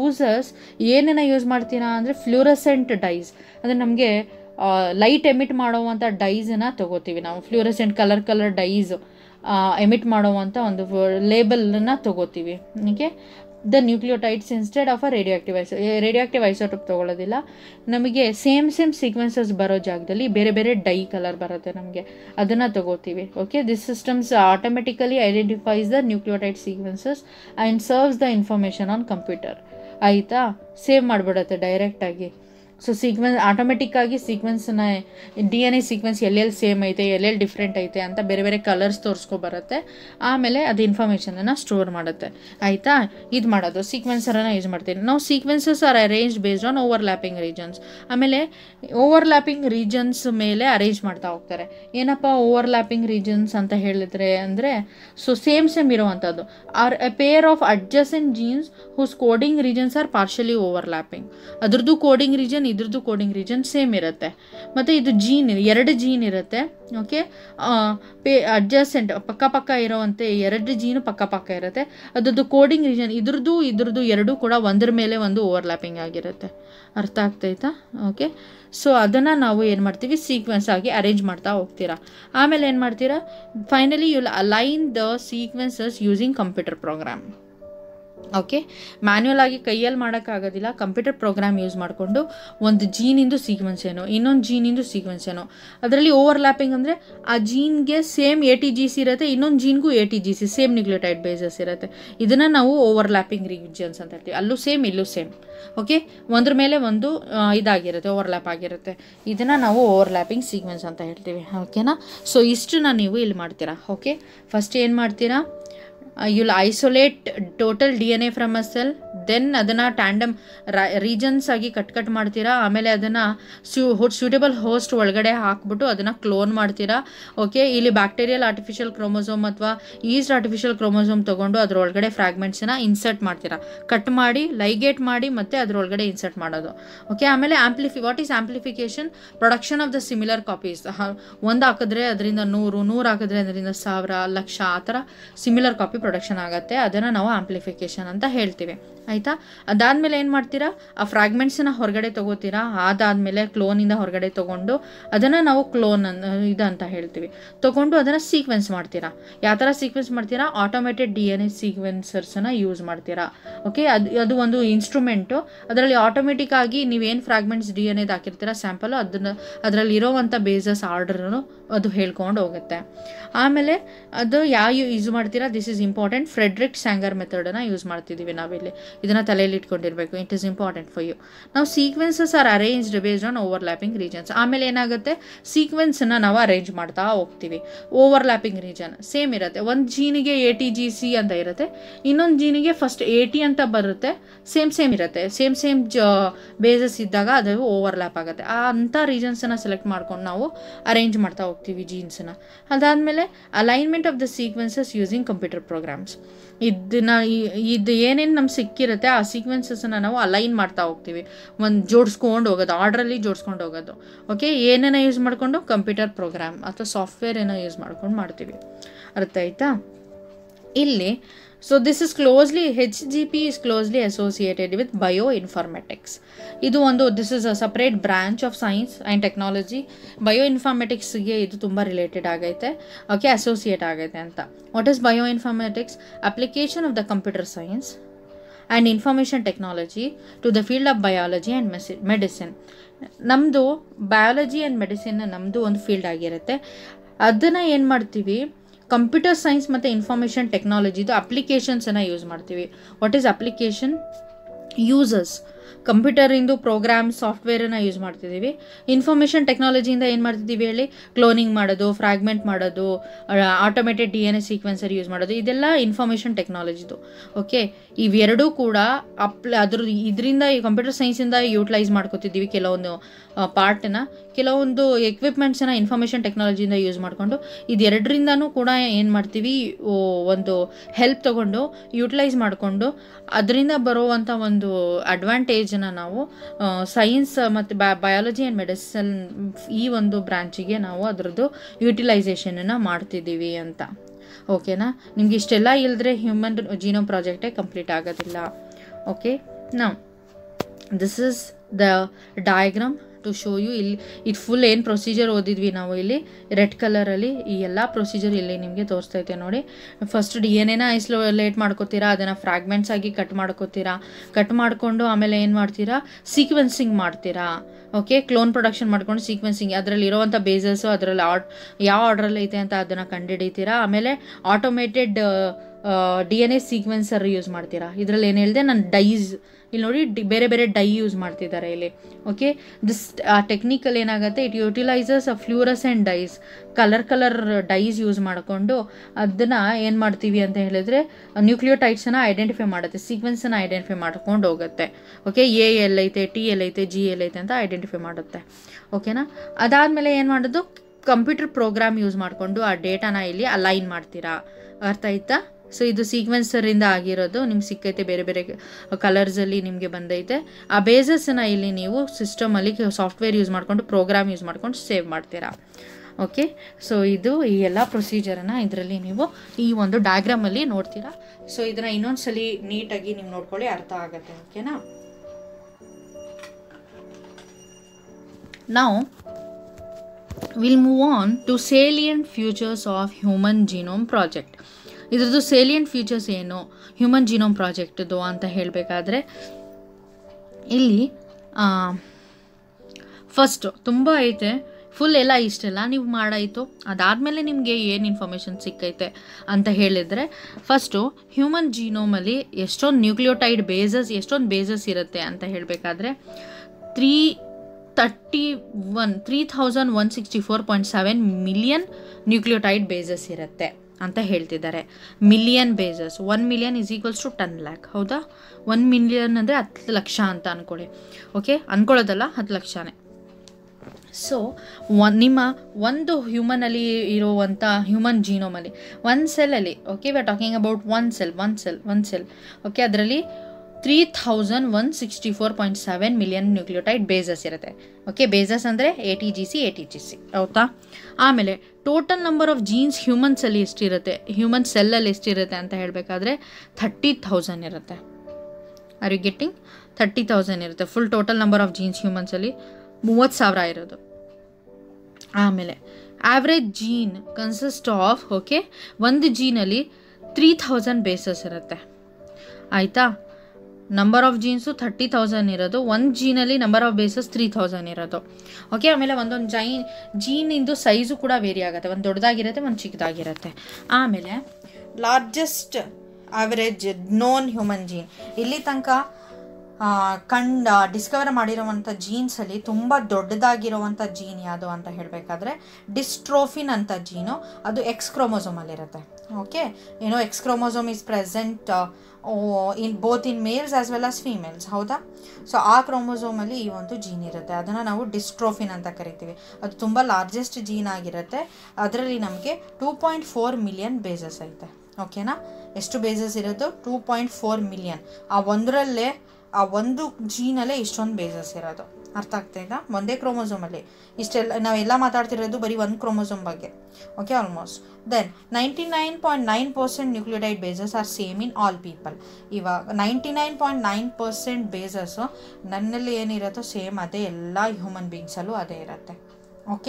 ಏನೇನ ಯೂಸ್ ಮಾಡ್ತೀರಾ ಅಂದರೆ ಫ್ಲೂರಸೆಂಟ್ ಡೈಸ್, ಅಂದರೆ ನಮಗೆ ಲೈಟ್ ಎಮಿಟ್ ಮಾಡೋವಂಥ ಡೈಸನ್ನು ತೊಗೋತೀವಿ ನಾವು. ಫ್ಲೂರಸೆಂಟ್ ಕಲರ್ ಡೈಸ್ ಎಮಿಟ್ ಮಾಡೋವಂಥ ಒಂದು ಲೇಬಲನ್ನು ತೊಗೋತೀವಿ. Okay, the nucleotides instead of a radioactive isotope ತೊಗೊಳ್ಳೋದಿಲ್ಲ. ನಮಗೆ ಸೇಮ್ ಸೀಕ್ವೆನ್ಸಸ್ ಬರೋ ಜಾಗದಲ್ಲಿ ಬೇರೆ ಡೈ ಕಲರ್ ಬರುತ್ತೆ ನಮಗೆ, ಅದನ್ನು ತೊಗೋತೀವಿ. Okay, this systems automatically identifies the nucleotide sequences and serves the information on computer. ಆಯಿತಾ? ಸೇವ್ ಮಾಡಿಬಿಡುತ್ತೆ ಡೈರೆಕ್ಟಾಗಿ. ಸೊ ಆಟೋಮೆಟಿಕ್ಕಾಗಿ ಸೀಕ್ವೆನ್ಸನ್ನ DNA ಸೀಕ್ವೆನ್ಸ್ ಎಲ್ಲೆಲ್ಲಿ ಸೇಮ್ ಐತೆ, ಎಲ್ಲೆಲ್ಲಿ ಡಿಫ್ರೆಂಟ್ ಐತೆ ಅಂತ ಬೇರೆ ಕಲರ್ಸ್ ತೋರಿಸ್ಕೊಬರುತ್ತೆ. ಆಮೇಲೆ ಅದು ಇನ್ಫಾರ್ಮೇಷನನ್ನು ಸ್ಟೋರ್ ಮಾಡುತ್ತೆ. ಆಯಿತಾ? ಇದು ಮಾಡೋದು ಸೀಕ್ವೆನ್ಸರನ್ನು ಯೂಸ್ ಮಾಡ್ತೀನಿ ನಾವು. Sequences are arranged based on overlapping regions. ಆಮೇಲೆ ಓವರ್ಲ್ಯಾಪಿಂಗ್ ರೀಜನ್ಸ್ ಮೇಲೆ ಅರೇಂಜ್ ಮಾಡ್ತಾ ಹೋಗ್ತಾರೆ. ಏನಪ್ಪ ಓವರ್ಲ್ಯಾಪಿಂಗ್ ರೀಜನ್ಸ್ ಅಂತ ಹೇಳಿದ್ರೆ ಅಂದರೆ, ಸೊ ಸೇಮ್ ಇರೋವಂಥದ್ದು are a pair of adjacent genes whose coding regions are partially overlapping. ಅದ್ರದ್ದು ಕೋಡಿಂಗ್ ರೀಜನ್, ಇದ್ರದ್ದು ಕೋಡಿಂಗ್ ರೀಜನ್ ಸೇಮ್ ಇರುತ್ತೆ. ಮತ್ತು ಇದು ಎರಡು ಜೀನ್ ಇರುತ್ತೆ. ಓಕೆ, ಅಡ್ಜಸೆಂಟ್ ಪಕ್ಕ ಇರೋವಂತೆ 2 ಜೀನು ಪಕ್ಕ ಇರುತ್ತೆ. ಅದ್ರದ್ದು ಕೋಡಿಂಗ್ ರೀಜನ್ ಇದ್ರದ್ದು ಎರಡೂ ಕೂಡ ಒಂದರ ಮೇಲೆ ಒಂದು ಓವರ್ಲ್ಯಾಪಿಂಗ್ ಆಗಿರುತ್ತೆ. ಅರ್ಥ ಆಗ್ತೈತಾ? ಓಕೆ, ಸೊ ಅದನ್ನು ನಾವು ಏನು ಮಾಡ್ತೀವಿ? ಸೀಕ್ವೆನ್ಸ್ ಆಗಿ ಅರೇಂಜ್ ಮಾಡ್ತಾ ಹೋಗ್ತೀರಾ. ಆಮೇಲೆ ಏನು ಮಾಡ್ತೀರಾ? Finally you will align the sequences using computer program. Okay, manual ಆಗಿ ಕೈಯಲ್ಲಿ ಮಾಡೋಕ್ಕಾಗೋದಿಲ್ಲ. ಕಂಪ್ಯೂಟರ್ ಪ್ರೋಗ್ರಾಮ್ ಯೂಸ್ ಮಾಡಿಕೊಂಡು ಒಂದು ಜೀನಿಂದು ಸೀಕ್ವೆನ್ಸ್ ಏನೋ, ಇನ್ನೊಂದು ಜೀನಿಂದು ಸೀಕ್ವೆನ್ಸ್ ಏನೋ, ಅದರಲ್ಲಿ ಓವರ್ಲ್ಯಾಪಿಂಗ್ ಅಂದರೆ ಆ ಜೀನ್ಗೆ ಸೇಮ್ ATGC ಇರುತ್ತೆ, ಇನ್ನೊಂದು ಜೀನ್ಗೂ ATGC ಸೇಮ್ ನ್ಯೂಕ್ಲಿಯೋಟೈಡ್ ಬೇಸಸ್ ಇರುತ್ತೆ. ಇದನ್ನು ನಾವು ಓವರ್ಲ್ಯಾಪಿಂಗ್ ರೀಜನ್ಸ್ ಅಂತ ಹೇಳ್ತೀವಿ. ಅಲ್ಲೂ ಸೇಮ್, ಇಲ್ಲೂ ಸೇಮ್. ಓಕೆ, ಒಂದ್ರ ಮೇಲೆ ಒಂದು ಇದಾಗಿರುತ್ತೆ, ಓವರ್ಲ್ಯಾಪ್ ಆಗಿರುತ್ತೆ. ಇದನ್ನು ನಾವು ಓವರ್ಲ್ಯಾಪಿಂಗ್ ಸೀಕ್ವೆನ್ಸ್ ಅಂತ ಹೇಳ್ತೀವಿ. ಓಕೆನಾ? ಸೊ ಇಷ್ಟನ್ನ ನೀವು ಇಲ್ಲಿ ಮಾಡ್ತೀರಾ. ಓಕೆ, ಫಸ್ಟ್ ಏನು ಮಾಡ್ತೀರಾ? you'll isolate total DNA from a cell, then ಅದನ್ನು ಟ್ಯಾಂಡಮ್ ರೀಜನ್ಸ್ ಆಗಿ ಕಟ್ ಮಾಡ್ತೀರಾ. ಆಮೇಲೆ ಅದನ್ನು ಸೂಟೇಬಲ್ ಹೋಸ್ಟ್ ಒಳಗಡೆ ಹಾಕ್ಬಿಟ್ಟು ಅದನ್ನು ಕ್ಲೋನ್ ಮಾಡ್ತೀರಾ. ಓಕೆ, ಇಲ್ಲಿ ಬ್ಯಾಕ್ಟೀರಿಯಲ್ ಆರ್ಟಿಫಿಷಿಯಲ್ ಕ್ರೋಮೋಸೋಮ್ ಅಥವಾ ಈಸ್ಟ್ ಆರ್ಟಿಫಿಷಿಯಲ್ ಕ್ರೋಮೋಸೋಮ್ ತೊಗೊಂಡು ಅದರೊಳಗಡೆ ಫ್ರಾಗ್ಮೆಂಟ್ಸನ್ನ ಇನ್ಸರ್ಟ್ ಮಾಡ್ತೀರಾ. ಕಟ್ ಮಾಡಿ ಲೈಗೇಟ್ ಮಾಡಿ ಮತ್ತೆ ಅದರೊಳಗಡೆ ಇನ್ಸರ್ಟ್ ಮಾಡೋದು. ಓಕೆ, ಆಮೇಲೆ what is amplification? Production of the similar copies. ಒಂದು ಹಾಕಿದ್ರೆ ಅದರಿಂದ 100 ಹಾಕಿದ್ರೆ ಅದರಿಂದ 1000 ಲಕ್ಷ ಆ ಥರ ಸಿಮಿಲರ್ ಕಾಪಿ ಪ್ರೊಡಕ್ಷನ್ ಆಗುತ್ತೆ. ಅದನ್ನು ನಾವು ಆಂಪ್ಲಿಫಿಕೇಶನ್ ಅಂತ ಹೇಳ್ತೀವಿ. ಆಯಿತಾ? ಅದಾದಮೇಲೆ ಏನು ಮಾಡ್ತೀರಾ? ಆ ಫ್ರಾಗ್ಮೆಂಟ್ಸನ್ನ ಹೊರಗಡೆ ತೊಗೋತೀರಾ. ಅದಾದಮೇಲೆ ಕ್ಲೋನಿಂದ ಹೊರಗಡೆ ತೊಗೊಂಡು ಅದನ್ನು ನಾವು ಕ್ಲೋನ್ ಅಂತ ಹೇಳ್ತೀವಿ. ತೊಗೊಂಡು ಅದನ್ನು ಸೀಕ್ವೆನ್ಸ್ ಮಾಡ್ತೀರಾ. ಯಾವ ಥರ ಸೀಕ್ವೆನ್ಸ್ ಮಾಡ್ತೀರಾ? ಆಟೋಮೇಟೆಡ್ DNA ಸೀಕ್ವೆನ್ಸರ್ಸನ್ನು ಯೂಸ್ ಮಾಡ್ತೀರಾ. ಓಕೆ, ಅದು ಒಂದು ಇನ್ಸ್ಟ್ರೂಮೆಂಟು. ಅದರಲ್ಲಿ ಆಟೋಮೆಟಿಕ್ ಆಗಿ ನೀವೇನು ಫ್ರಾಗ್ಮೆಂಟ್ಸ್ DNA ಹಾಕಿರ್ತೀರಾ ಸ್ಯಾಂಪಲು, ಅದರಲ್ಲಿ ಇರೋವಂಥ ಬೇಸಸ್ ಆರ್ಡರ್ನು ಅದು ಹೇಳ್ಕೊಂಡು ಹೋಗುತ್ತೆ. ಆಮೇಲೆ ಅದು ಯಾವ ಯೂಸ್ ಮಾಡ್ತೀರಾ? This is important. Frederick Sanger ಮೆಥಡನ್ನು ಯೂಸ್ ಮಾಡ್ತಿದ್ದೀವಿ ನಾವಿಲ್ಲಿ. ಇದನ್ನು ತಲೆಯಲ್ಲಿ ಇಟ್ಕೊಂಡಿರಬೇಕು. It is important for you. ನಾವು sequences are arranged based on overlapping regions. ಆಮೇಲೆ ಏನಾಗುತ್ತೆ? ಸೀಕ್ವೆನ್ಸನ್ನು ನಾವು ಅರೇಂಜ್ ಮಾಡ್ತಾ ಹೋಗ್ತೀವಿ. ಓವರ್ಲ್ಯಾಪಿಂಗ್ ರೀಜನ್ ಸೇಮ್ ಇರುತ್ತೆ. ಒಂದು ಜೀನಿಗೆ ATGC ಅಂತ ಇರುತ್ತೆ, ಇನ್ನೊಂದು ಜೀನಿಗೆ ಫಸ್ಟ್ AT ಅಂತ ಬರುತ್ತೆ. ಸೇಮ್ ಇರುತ್ತೆ. ಸೇಮ್ ಬೇಸಸ್ ಇದ್ದಾಗ ಅದು ಓವರ್ಲ್ಯಾಪ್ ಆಗುತ್ತೆ. ಅಂಥ ರೀಜನ್ಸನ್ನು ಸೆಲೆಕ್ಟ್ ಮಾಡ್ಕೊಂಡು ನಾವು ಅರೇಂಜ್ ಮಾಡ್ತಾ ಹೋಗ್ತೀವಿ ಜೀನ್ಸನ್ನು. ಅದಾದಮೇಲೆ alignment of the sequences using computer programs. ಇದು ಏನೇನು ನಮ್ಗೆ ಸಿಕ್ಕಿರುತ್ತೆ ಆ ಸೀಕ್ವೆನ್ಸಸ್ಸನ್ನು ನಾವು ಅಲೈನ್ ಮಾಡ್ತಾ ಹೋಗ್ತೀವಿ. ಜೋಡಿಸ್ಕೊಂಡು ಹೋಗೋದು, ಆರ್ಡ್ರಲ್ಲಿ ಜೋಡಿಸ್ಕೊಂಡು ಹೋಗೋದು. ಓಕೆ, ಏನೇನೋ ಯೂಸ್ ಮಾಡಿಕೊಂಡು? ಕಂಪ್ಯೂಟರ್ ಪ್ರೋಗ್ರಾಮ್ ಅಥವಾ ಸಾಫ್ಟ್ವೇರ್ ಏನೋ ಯೂಸ್ ಮಾಡ್ಕೊಂಡು ಮಾಡ್ತೀವಿ. ಅರ್ಥ ಆಯ್ತಾ? ಇಲ್ಲಿ so this is HGP is closely associated with bioinformatics. This is a separate branch of science and technology. ಬಯೋಇನ್ಫಾರ್ಮೆಟಿಕ್ಸ್ಗೆ ಇದು ತುಂಬ ರಿಲೇಟೆಡ್ ಆಗೈತೆ. ಓಕೆ, ಅಸೋಸಿಯೇಟ್ ಆಗೈತೆ ಅಂತ. What is bioinformatics? Application of the computer science and information technology to the field of biology and medicine. ನಮ್ಮದು biology and medicine ನಮ್ಮದು ಒಂದು field ಆಗಿರುತ್ತೆ. ಅದನ್ನು ಏನು ಮಾಡ್ತೀವಿ? ಕಂಪ್ಯೂಟರ್ ಸೈನ್ಸ್ ಮತ್ತು ಇನ್ಫಾರ್ಮೇಷನ್ ಟೆಕ್ನಾಲಜಿದು ಅಪ್ಲಿಕೇಶನ್ಸನ್ನು ಯೂಸ್ ಮಾಡ್ತೀವಿ. What is application? ಯೂಸಸ್. ಕಂಪ್ಯೂಟರಿಂದು ಪ್ರೋಗ್ರಾಮ್ ಸಾಫ್ಟ್ವೇರನ್ನು ಯೂಸ್ ಮಾಡ್ತಿದ್ದೀವಿ. ಇನ್ಫಾರ್ಮೇಷನ್ ಟೆಕ್ನಾಲಜಿಯಿಂದ ಏನು ಮಾಡ್ತಿದ್ದೀವಿ ಹೇಳಿ, ಕ್ಲೋನಿಂಗ್ ಮಾಡೋದು, ಫ್ರಾಗ್ಮೆಂಟ್ ಮಾಡೋದು, ಆಟೋಮೇಟೆಡ್ DNA ಸೀಕ್ವೆನ್ಸರ್ ಯೂಸ್ ಮಾಡೋದು, ಇದೆಲ್ಲ ಇನ್ಫಾರ್ಮೇಷನ್ ಟೆಕ್ನಾಲಜಿದು. ಓಕೆ, ಇವೆರಡೂ ಕೂಡ ಇದರಿಂದ ಈ ಕಂಪ್ಯೂಟರ್ ಸೈನ್ಸಿಂದ ಯೂಟಿಲೈಸ್ ಮಾಡ್ಕೊತಿದ್ದೀವಿ ಕೆಲವೊಂದು ಪಾರ್ಟನ್ನ, ಕೆಲವೊಂದು ಎಕ್ವಿಪ್ಮೆಂಟ್ಸನ್ನ ಇನ್ಫಾರ್ಮೇಷನ್ ಟೆಕ್ನಾಲಜಿಯಿಂದ ಯೂಸ್ ಮಾಡಿಕೊಂಡು ಇದೆರಡರಿಂದನೂ ಕೂಡ ಏನು ಮಾಡ್ತೀವಿ, ಒಂದು ಹೆಲ್ಪ್ ತೊಗೊಂಡು ಯೂಟಿಲೈಸ್ ಮಾಡಿಕೊಂಡು ಅದರಿಂದ ಬರುವಂಥ ಒಂದು ಅಡ್ವಾಂಟೇಜನ್ನು ನಾವು ಸೈನ್ಸ್ ಮತ್ತು ಬಯಾಲಜಿ ಆ್ಯಂಡ್ ಮೆಡಿಸಿನ್ ಈ ಒಂದು ಬ್ರಾಂಚಿಗೆ ನಾವು ಅದರದ್ದು ಯೂಟಿಲೈಸೇಷನನ್ನು ಮಾಡ್ತಿದ್ದೀವಿ ಅಂತ. ಓಕೆನಾ, ನಿಮ್ಗೆ ಇಷ್ಟೆಲ್ಲ ಇಲ್ಲದ್ರೆ ಹ್ಯೂಮನ್ ಜೀನೋಮ್ ಪ್ರಾಜೆಕ್ಟೇ ಕಂಪ್ಲೀಟ್ ಆಗೋದಿಲ್ಲ. ಓಕೆ, ನಾವು this is the diagram to show you. ಇಲ್ಲಿ ಇದು ಫುಲ್ ಏನು ಪ್ರೊಸೀಜರ್ ಓದಿದ್ವಿ ನಾವು ಇಲ್ಲಿ ರೆಡ್ ಕಲರಲ್ಲಿ, ಈ ಎಲ್ಲ ಪ್ರೊಸೀಜರ್ ಇಲ್ಲಿ ನಿಮಗೆ ತೋರಿಸ್ತೈತೆ ನೋಡಿ. ಫಸ್ಟ್ DNA ಐಸೋಲೇಟ್ ಮಾಡ್ಕೋತೀರಾ, ಅದನ್ನು ಫ್ರಾಗ್ಮೆಂಟ್ಸ್ ಆಗಿ ಕಟ್ ಮಾಡಿಕೊಂಡು ಆಮೇಲೆ ಏನು ಮಾಡ್ತೀರಾ, ಸೀಕ್ವೆನ್ಸಿಂಗ್ ಮಾಡ್ತೀರಾ. ಓಕೆ, ಕ್ಲೋನ್ ಪ್ರೊಡಕ್ಷನ್ ಮಾಡ್ಕೊಂಡು ಸೀಕ್ವೆನ್ಸಿಂಗ್, ಅದರಲ್ಲಿ ಇರೋವಂಥ ಬೇಸಸ್ಸು ಅದರಲ್ಲಿ ಯಾವ ಆರ್ಡ್ರಲ್ಲಿ ಐತೆ ಅಂತ ಅದನ್ನು ಕಂಡುಹಿಡಿತೀರಾ. ಆಮೇಲೆ ಆಟೋಮೇಟೆಡ್ DNA ಸೀಕ್ವೆನ್ಸರ್ ಯೂಸ್ ಮಾಡ್ತೀರಾ. ಇದರಲ್ಲಿ ಏನು ಹೇಳಿದೆ ನಾನು, ಡೈಸ್ ಇಲ್ಲಿ ನೋಡಿ ಬೇರೆ ಬೇರೆ ಡೈ ಯೂಸ್ ಮಾಡ್ತಿದ್ದಾರೆ ಇಲ್ಲಿ. ಓಕೆ, ದಿಸ್ ಟೆಕ್ನಿಕಲ್ ಏನಾಗುತ್ತೆ, it utilises a fluorescent dyes, colour dyes use ಮಾಡಿಕೊಂಡು ಅದನ್ನು ಏನು ಮಾಡ್ತೀವಿ ಅಂತ ಹೇಳಿದ್ರೆ ನ್ಯೂಕ್ಲಿಯೋಟೈಡ್ಸನ್ನು ಐಡೆಂಟಿಫೈ ಮಾಡುತ್ತೆ, ಸೀಕ್ವೆನ್ಸನ್ನು ಐಡೆಂಟಿಫೈ ಮಾಡ್ಕೊಂಡು ಹೋಗುತ್ತೆ. ಓಕೆ, A ಎಲ್ಲೈತೆ, T ಎಲ್ಲೈತೆ, G ಎಲ್ಲೈತೆ ಅಂತ ಐಡೆಂಟಿಫೈ ಮಾಡುತ್ತೆ. ಓಕೆನಾ, ಅದಾದಮೇಲೆ ಏನು ಮಾಡೋದು, ಕಂಪ್ಯೂಟರ್ ಪ್ರೋಗ್ರಾಮ್ ಯೂಸ್ ಮಾಡಿಕೊಂಡು ಆ ಡೇಟಾನ ಇಲ್ಲಿ ಅಲೈನ್ ಮಾಡ್ತೀರಾ. ಅರ್ಥ ಆಯ್ತಾ? ಸೊ ಇದು ಸೀಕ್ವೆನ್ಸರಿಂದ ಆಗಿರೋದು ನಿಮ್ಗೆ ಸಿಕ್ಕೈತೆ, ಬೇರೆ ಬೇರೆ ಕಲರ್ಸಲ್ಲಿ ನಿಮಗೆ ಬಂದೈತೆ. ಆ ಬೇಸಸ್ಸನ್ನು ಇಲ್ಲಿ ನೀವು ಸಿಸ್ಟಮಲ್ಲಿ ಸಾಫ್ಟ್ವೇರ್ ಯೂಸ್ ಮಾಡಿಕೊಂಡು ಪ್ರೋಗ್ರಾಮ್ ಯೂಸ್ ಮಾಡ್ಕೊಂಡು ಸೇವ್ ಮಾಡ್ತೀರಾ. ಓಕೆ, ಸೊ ಇದು ಈ ಎಲ್ಲ ಪ್ರೊಸೀಜರನ್ನು ಇದರಲ್ಲಿ ನೀವು ಈ ಒಂದು ಡಯಾಗ್ರಾಮಲ್ಲಿ ನೋಡ್ತೀರಾ. ಸೊ ಇದನ್ನು ಇನ್ನೊಂದ್ಸಲಿ ನೀಟಾಗಿ ನೀವು ನೋಡ್ಕೊಳ್ಳಿ, ಅರ್ಥ ಆಗುತ್ತೆ. ಓಕೆನಾ, ನಾವು will move on to salient futures of human genome project. ಇದ್ರದ್ದು ಸೇಲಿಯಂಟ್ ಫೀಚರ್ಸ್ ಏನು ಹ್ಯೂಮನ್ ಜೀನೋಮ್ ಪ್ರಾಜೆಕ್ಟ್ದು ಅಂತ ಹೇಳಬೇಕಾದ್ರೆ, ಇಲ್ಲಿ ಫಸ್ಟು ತುಂಬ ಐತೆ, ಫುಲ್ ಎಲ್ಲ ಇಷ್ಟೆಲ್ಲ ನೀವು ಮಾಡಾಯಿತು. ಅದಾದಮೇಲೆ ನಿಮಗೆ ಏನು ಇನ್ಫಾರ್ಮೇಷನ್ ಸಿಕ್ಕೈತೆ ಅಂತ ಹೇಳಿದರೆ, ಫಸ್ಟು ಹ್ಯೂಮನ್ ಜೀನೋಮಲ್ಲಿ ಎಷ್ಟೊಂದು ನ್ಯೂಕ್ಲಿಯೋಟೈಡ್ ಎಷ್ಟೊಂದು ಬೇಸಸ್ ಇರುತ್ತೆ ಅಂತ ಹೇಳಬೇಕಾದ್ರೆ 3164.7 ಮಿಲಿಯನ್ ನ್ಯೂಕ್ಲಿಯೋಟೈಡ್ ಬೇಸಸ್ ಇರುತ್ತೆ ಅಂತ ಹೇಳ್ತಿದ್ದಾರೆ. Million bases, 1 million is equals to 10 lakh. ಹೌದಾ, 1 ಮಿಲಿಯನ್ ಅಂದರೆ 10 ಲಕ್ಷ ಅಂತ ಅಂದ್ಕೊಳ್ಳಿ. ಓಕೆ, ಅಂದ್ಕೊಳ್ಳೋದಲ್ಲ, 10 ಲಕ್ಷನೇ. ಸೊ ನಿಮ್ಮ ಒಂದು ಹ್ಯೂಮನಲ್ಲಿ ಇರುವಂಥ ಹ್ಯೂಮನ್ ಜೀನೋಮಲ್ಲಿ ಒಂದು ಸೆಲ್ಲಲ್ಲಿ, okay, we are talking about one cell. Okay, ಅದರಲ್ಲಿ 3164.7 ಮಿಲಿಯನ್ ನ್ಯೂಕ್ಲಿಯೋಟೈಡ್ ಬೇಸಸ್ ಇರುತ್ತೆ. ಓಕೆ, ಬೇಸಸ್ ಅಂದರೆ ATGC. ಹೌದಾ, ಆಮೇಲೆ ಟೋಟಲ್ ನಂಬರ್ ಆಫ್ ಜೀನ್ಸ್ ಹ್ಯೂಮನ್ಸಲ್ಲಿ ಎಷ್ಟಿರುತ್ತೆ, ಹ್ಯೂಮನ್ ಸೆಲ್ಲಲ್ಲಿ ಎಷ್ಟಿರುತ್ತೆ ಅಂತ ಹೇಳಬೇಕಾದ್ರೆ 30,000 ಇರುತ್ತೆ. Are you getting? 30,000 ಇರುತ್ತೆ full total number of genes ಹ್ಯೂಮನ್ಸಲ್ಲಿ, 30,000 ಇರೋದು. ಆಮೇಲೆ average gene consist of, okay, ಒಂದು ಜೀನಲ್ಲಿ 3000 ಬೇಸಸ್ ಇರುತ್ತೆ. ಆಯಿತಾ, ನಂಬರ್ ಆಫ್ ಜೀನ್ಸು 30,000 ಇರೋದು, ಒಂದು ಜೀನಲ್ಲಿ ನಂಬರ್ ಆಫ್ ಬೇಸಸ್ 3000 ಇರೋದು. ಓಕೆ, ಆಮೇಲೆ ಒಂದೊಂದು ಜೀನಿಂದು ಸೈಜು ಕೂಡ ವೇರಿ ಆಗುತ್ತೆ, ಒಂದು ದೊಡ್ಡದಾಗಿರುತ್ತೆ, ಒಂದು ಚಿಕ್ಕದಾಗಿರುತ್ತೆ. ಆಮೇಲೆ largest average known human gene, ಇಲ್ಲಿ ತನಕ ಡಿಸ್ಕವರ್ ಮಾಡಿರೋವಂಥ ಜೀನ್ಸಲ್ಲಿ ತುಂಬ ದೊಡ್ಡದಾಗಿರೋವಂಥ ಜೀನ್ ಯಾವುದು ಅಂತ ಹೇಳಬೇಕಾದ್ರೆ ಡಿಸ್ಟ್ರೋಫಿನ್ ಅಂತ ಜೀನು, ಅದು X ಕ್ರೋಮೋಸೋಮಲ್ಲಿರುತ್ತೆ. Okay, X chromosome is present both in males as well as females. ಹೌದಾ, ಸೊ ಆ ಕ್ರೋಮೋಸೋಮಲ್ಲಿ ಈ ಒಂದು ಜೀನ್ ಇರುತ್ತೆ, ಅದನ್ನು ನಾವು ಡಿಸ್ಟ್ರೋಫಿನ್ ಅಂತ ಕರಿತೀವಿ. ಅದು ತುಂಬ ಲಾರ್ಜೆಸ್ಟ್ ಜೀನ್ ಆಗಿರುತ್ತೆ. ಅದರಲ್ಲಿ ನಮಗೆ 2.4 ಮಿಲಿಯನ್ ಬೇಸಸ್ ಐತೆ. ಓಕೆನಾ, ಎಷ್ಟು ಬೇಸಸ್ ಇರೋದು? 2.4 ಮಿಲಿಯನ್. ಆ ಒಂದು ಜೀನಲ್ಲೇ ಇಷ್ಟೊಂದು ಬೇಸಸ್ ಇರೋದು. ಅರ್ಥ ಆಗ್ತಾಯಿಲ್ಲ? ಒಂದೇ ಕ್ರೋಮೋಸೋಮಲ್ಲಿ ಇಷ್ಟೆಲ್ಲ ನಾವೆಲ್ಲ ಮಾತಾಡ್ತಿರೋದು ಬರೀ ಒಂದು ಕ್ರೋಮೋಸೋಮ್ ಬಗ್ಗೆ. Okay, almost. Then 99.9% nucleotide bases are same in all people. ಇವಾಗ 99.9% ಬೇಸಸ್ಸು ನನ್ನಲ್ಲಿ ಏನಿರುತ್ತೋ ಸೇಮ್ ಅದೇ ಎಲ್ಲ ಹ್ಯೂಮನ್ ಬೀಯಿಂಗ್ಸಲ್ಲೂ ಅದೇ ಇರುತ್ತೆ. Okay,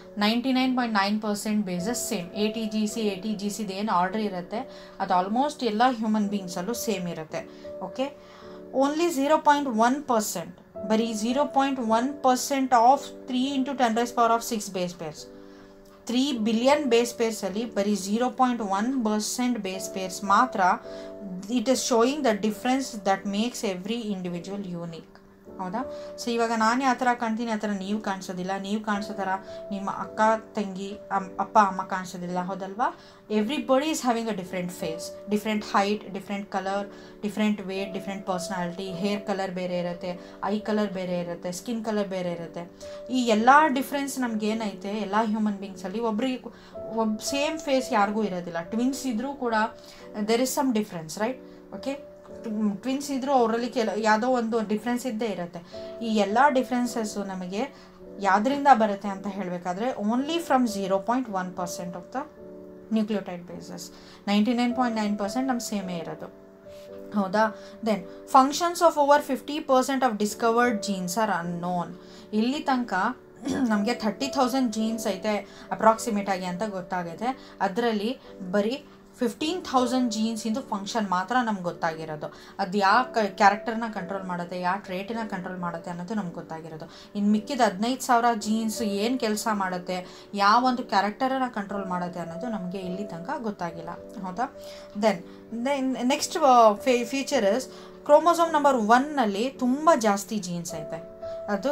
99.9% basis same. ATGCದು ಏನು ಆರ್ಡರ್ ಇರುತ್ತೆ ಅದು ಆಲ್ಮೋಸ್ಟ್ ಎಲ್ಲ ಹ್ಯೂಮನ್ ಬೀಯಿಂಗ್ಸಲ್ಲೂ ಸೇಮ್ ಇರುತ್ತೆ. ಓಕೆ, ಓನ್ಲಿ 0.1%, ಬರೀ 0.1% of 3 × 10⁶ base pairs. 3 billion base ಪೇರ್ಸಲ್ಲಿ ಬರೀ 0.1% ಬೇಸ್ ಪೇರ್ಸ್ ಮಾತ್ರ. It is showing the difference that makes every individual unique. ಹೌದಾ. ಸೊ ಇವಾಗ ನಾನು ಯಾವ ಥರ ಕಾಣ್ತೀನಿ ಆ ಥರ ನೀವು ಕಾಣಿಸೋದಿಲ್ಲ, ನೀವು ಕಾಣಿಸೋ ಥರ ನಿಮ್ಮ ಅಕ್ಕ ತಂಗಿ ಅಪ್ಪ ಅಮ್ಮ ಕಾಣಿಸೋದಿಲ್ಲ, ಹೌದಲ್ವಾ. Everybody is having a different face, different height, different colour, different weight, different personality, hair colour ಬೇರೆ ಇರುತ್ತೆ, ಐ ಕಲರ್ ಬೇರೆ ಇರುತ್ತೆ, ಸ್ಕಿನ್ ಕಲರ್ ಬೇರೆ ಇರುತ್ತೆ. ಈ ಎಲ್ಲ ಡಿಫ್ರೆನ್ಸ್ ನಮಗೇನೈತೆ ಎಲ್ಲ ಹ್ಯೂಮನ್ ಬೀಯಿಂಗ್ಸಲ್ಲಿ ಸೇಮ್ ಫೇಸ್ ಯಾರಿಗೂ ಇರೋದಿಲ್ಲ. ಟ್ವಿನ್ಸ್ ಇದ್ದರೂ ಕೂಡ there is some difference, right. Okay, twins ಇದ್ದರೂ ಅವರಲ್ಲಿ ಯಾವುದೋ ಒಂದು ಡಿಫ್ರೆನ್ಸ್ ಇದ್ದೇ ಇರುತ್ತೆ. ಈ ಎಲ್ಲ ಡಿಫ್ರೆನ್ಸಸ್ಸು ನಮಗೆ ಯಾವುದರಿಂದ ಬರುತ್ತೆ ಅಂತ ಹೇಳಬೇಕಾದ್ರೆ only from 0.1% of the nucleotide bases. 99.9% ನಮ್ಮ ಸೇಮೇ ಇರೋದು, ಹೌದಾ. Then functions of over 50% of discovered genes are unknown. ಇಲ್ಲಿ ತನಕ ನಮಗೆ 30,000 ಜೀನ್ಸ್ ಐತೆ ಅಪ್ರಾಕ್ಸಿಮೇಟ್ ಆಗಿ ಅಂತ ಗೊತ್ತಾಗೈತೆ. ಅದರಲ್ಲಿ ಬರೀ 15,000 ಜೀನ್ಸಿಂದು ಫಂಕ್ಷನ್ ಮಾತ್ರ ನಮ್ಗೆ ಗೊತ್ತಾಗಿರೋದು. ಅದು ಯಾವ ಕ್ಯಾರೆಕ್ಟರ್ನ ಕಂಟ್ರೋಲ್ ಮಾಡುತ್ತೆ, ಯಾವ ಟ್ರೇಟಿನ ಕಂಟ್ರೋಲ್ ಮಾಡುತ್ತೆ ಅನ್ನೋದು ನಮ್ಗೆ ಗೊತ್ತಾಗಿರೋದು. ಇನ್ನು ಮಿಕ್ಕಿದ 15,000 ಜೀನ್ಸ್ ಏನು ಕೆಲಸ ಮಾಡುತ್ತೆ, ಯಾವ ಒಂದು ಕ್ಯಾರೆಕ್ಟರನ್ನು ಕಂಟ್ರೋಲ್ ಮಾಡುತ್ತೆ ಅನ್ನೋದು ನಮಗೆ ಇಲ್ಲಿ ತನಕ ಗೊತ್ತಾಗಿಲ್ಲ, ಹೌದಾ. Then next feature is chromosome number 1ನಲ್ಲಿ ತುಂಬ ಜಾಸ್ತಿ ಜೀನ್ಸ್ ಐತೆ. ಅದು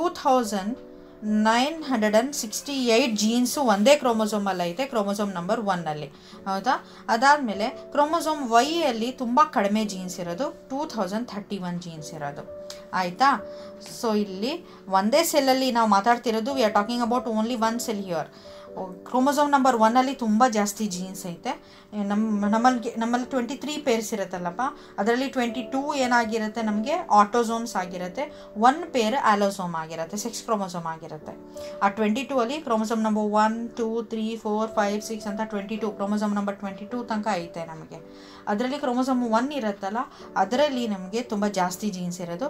2,968 ಜೀನ್ಸು ಒಂದೇ ಕ್ರೋಮೋಸೋಮಲ್ಲಿ ಐತೆ, ಕ್ರೋಮೋಸೋಮ್ ನಂಬರ್ 1ನಲ್ಲಿ, ಹೌದಾ. ಅದಾದಮೇಲೆ ಕ್ರೋಮೋಸೋಮ್ ವೈಯಲ್ಲಿ ತುಂಬ ಕಡಿಮೆ ಜೀನ್ಸ್ ಇರೋದು, 2,031 ಜೀನ್ಸ್ ಇರೋದು, ಆಯಿತಾ. ಸೊ ಇಲ್ಲಿ ಒಂದೇ ಸೆಲ್ಲಲ್ಲಿ ನಾವು ಮಾತಾಡ್ತಿರೋದು, we are talking about only one cell here. Chromosome number 1ನಲ್ಲಿ ತುಂಬ ಜಾಸ್ತಿ ಜೀನ್ಸ್ ಐತೆ. ನಮ್ಮಲ್ಲಿ 23 ಪೇರ್ಸ್ ಇರುತ್ತಲ್ಲಪ್ಪ, ಅದರಲ್ಲಿ 22 ಏನಾಗಿರುತ್ತೆ ನಮಗೆ ಆಟೋಸೋಮ್ಸ್ ಆಗಿರುತ್ತೆ, 1 ಪೇರ್ ಆಲೋಸೋಮ್ ಆಗಿರುತ್ತೆ, 6 ಕ್ರೋಮೋಸೋಮ್ ಆಗಿರುತ್ತೆ. ಆ 22 ಅಲ್ಲಿ ಕ್ರೋಮೋಸೋಮ್ ನಂಬರ್ 1, 2, 3, 4, 5, 6 ಅಂತ 22 ಕ್ರೋಮೋಸೋಮ್ ನಂಬರ್ 22 ತನಕ ಐತೆ ನಮಗೆ. ಅದರಲ್ಲಿ ಕ್ರೋಮೋಸೋಮ್ 1 ಇರುತ್ತಲ್ಲ, ಅದರಲ್ಲಿ ನಮಗೆ ತುಂಬ ಜಾಸ್ತಿ ಜೀನ್ಸ್ ಇರೋದು,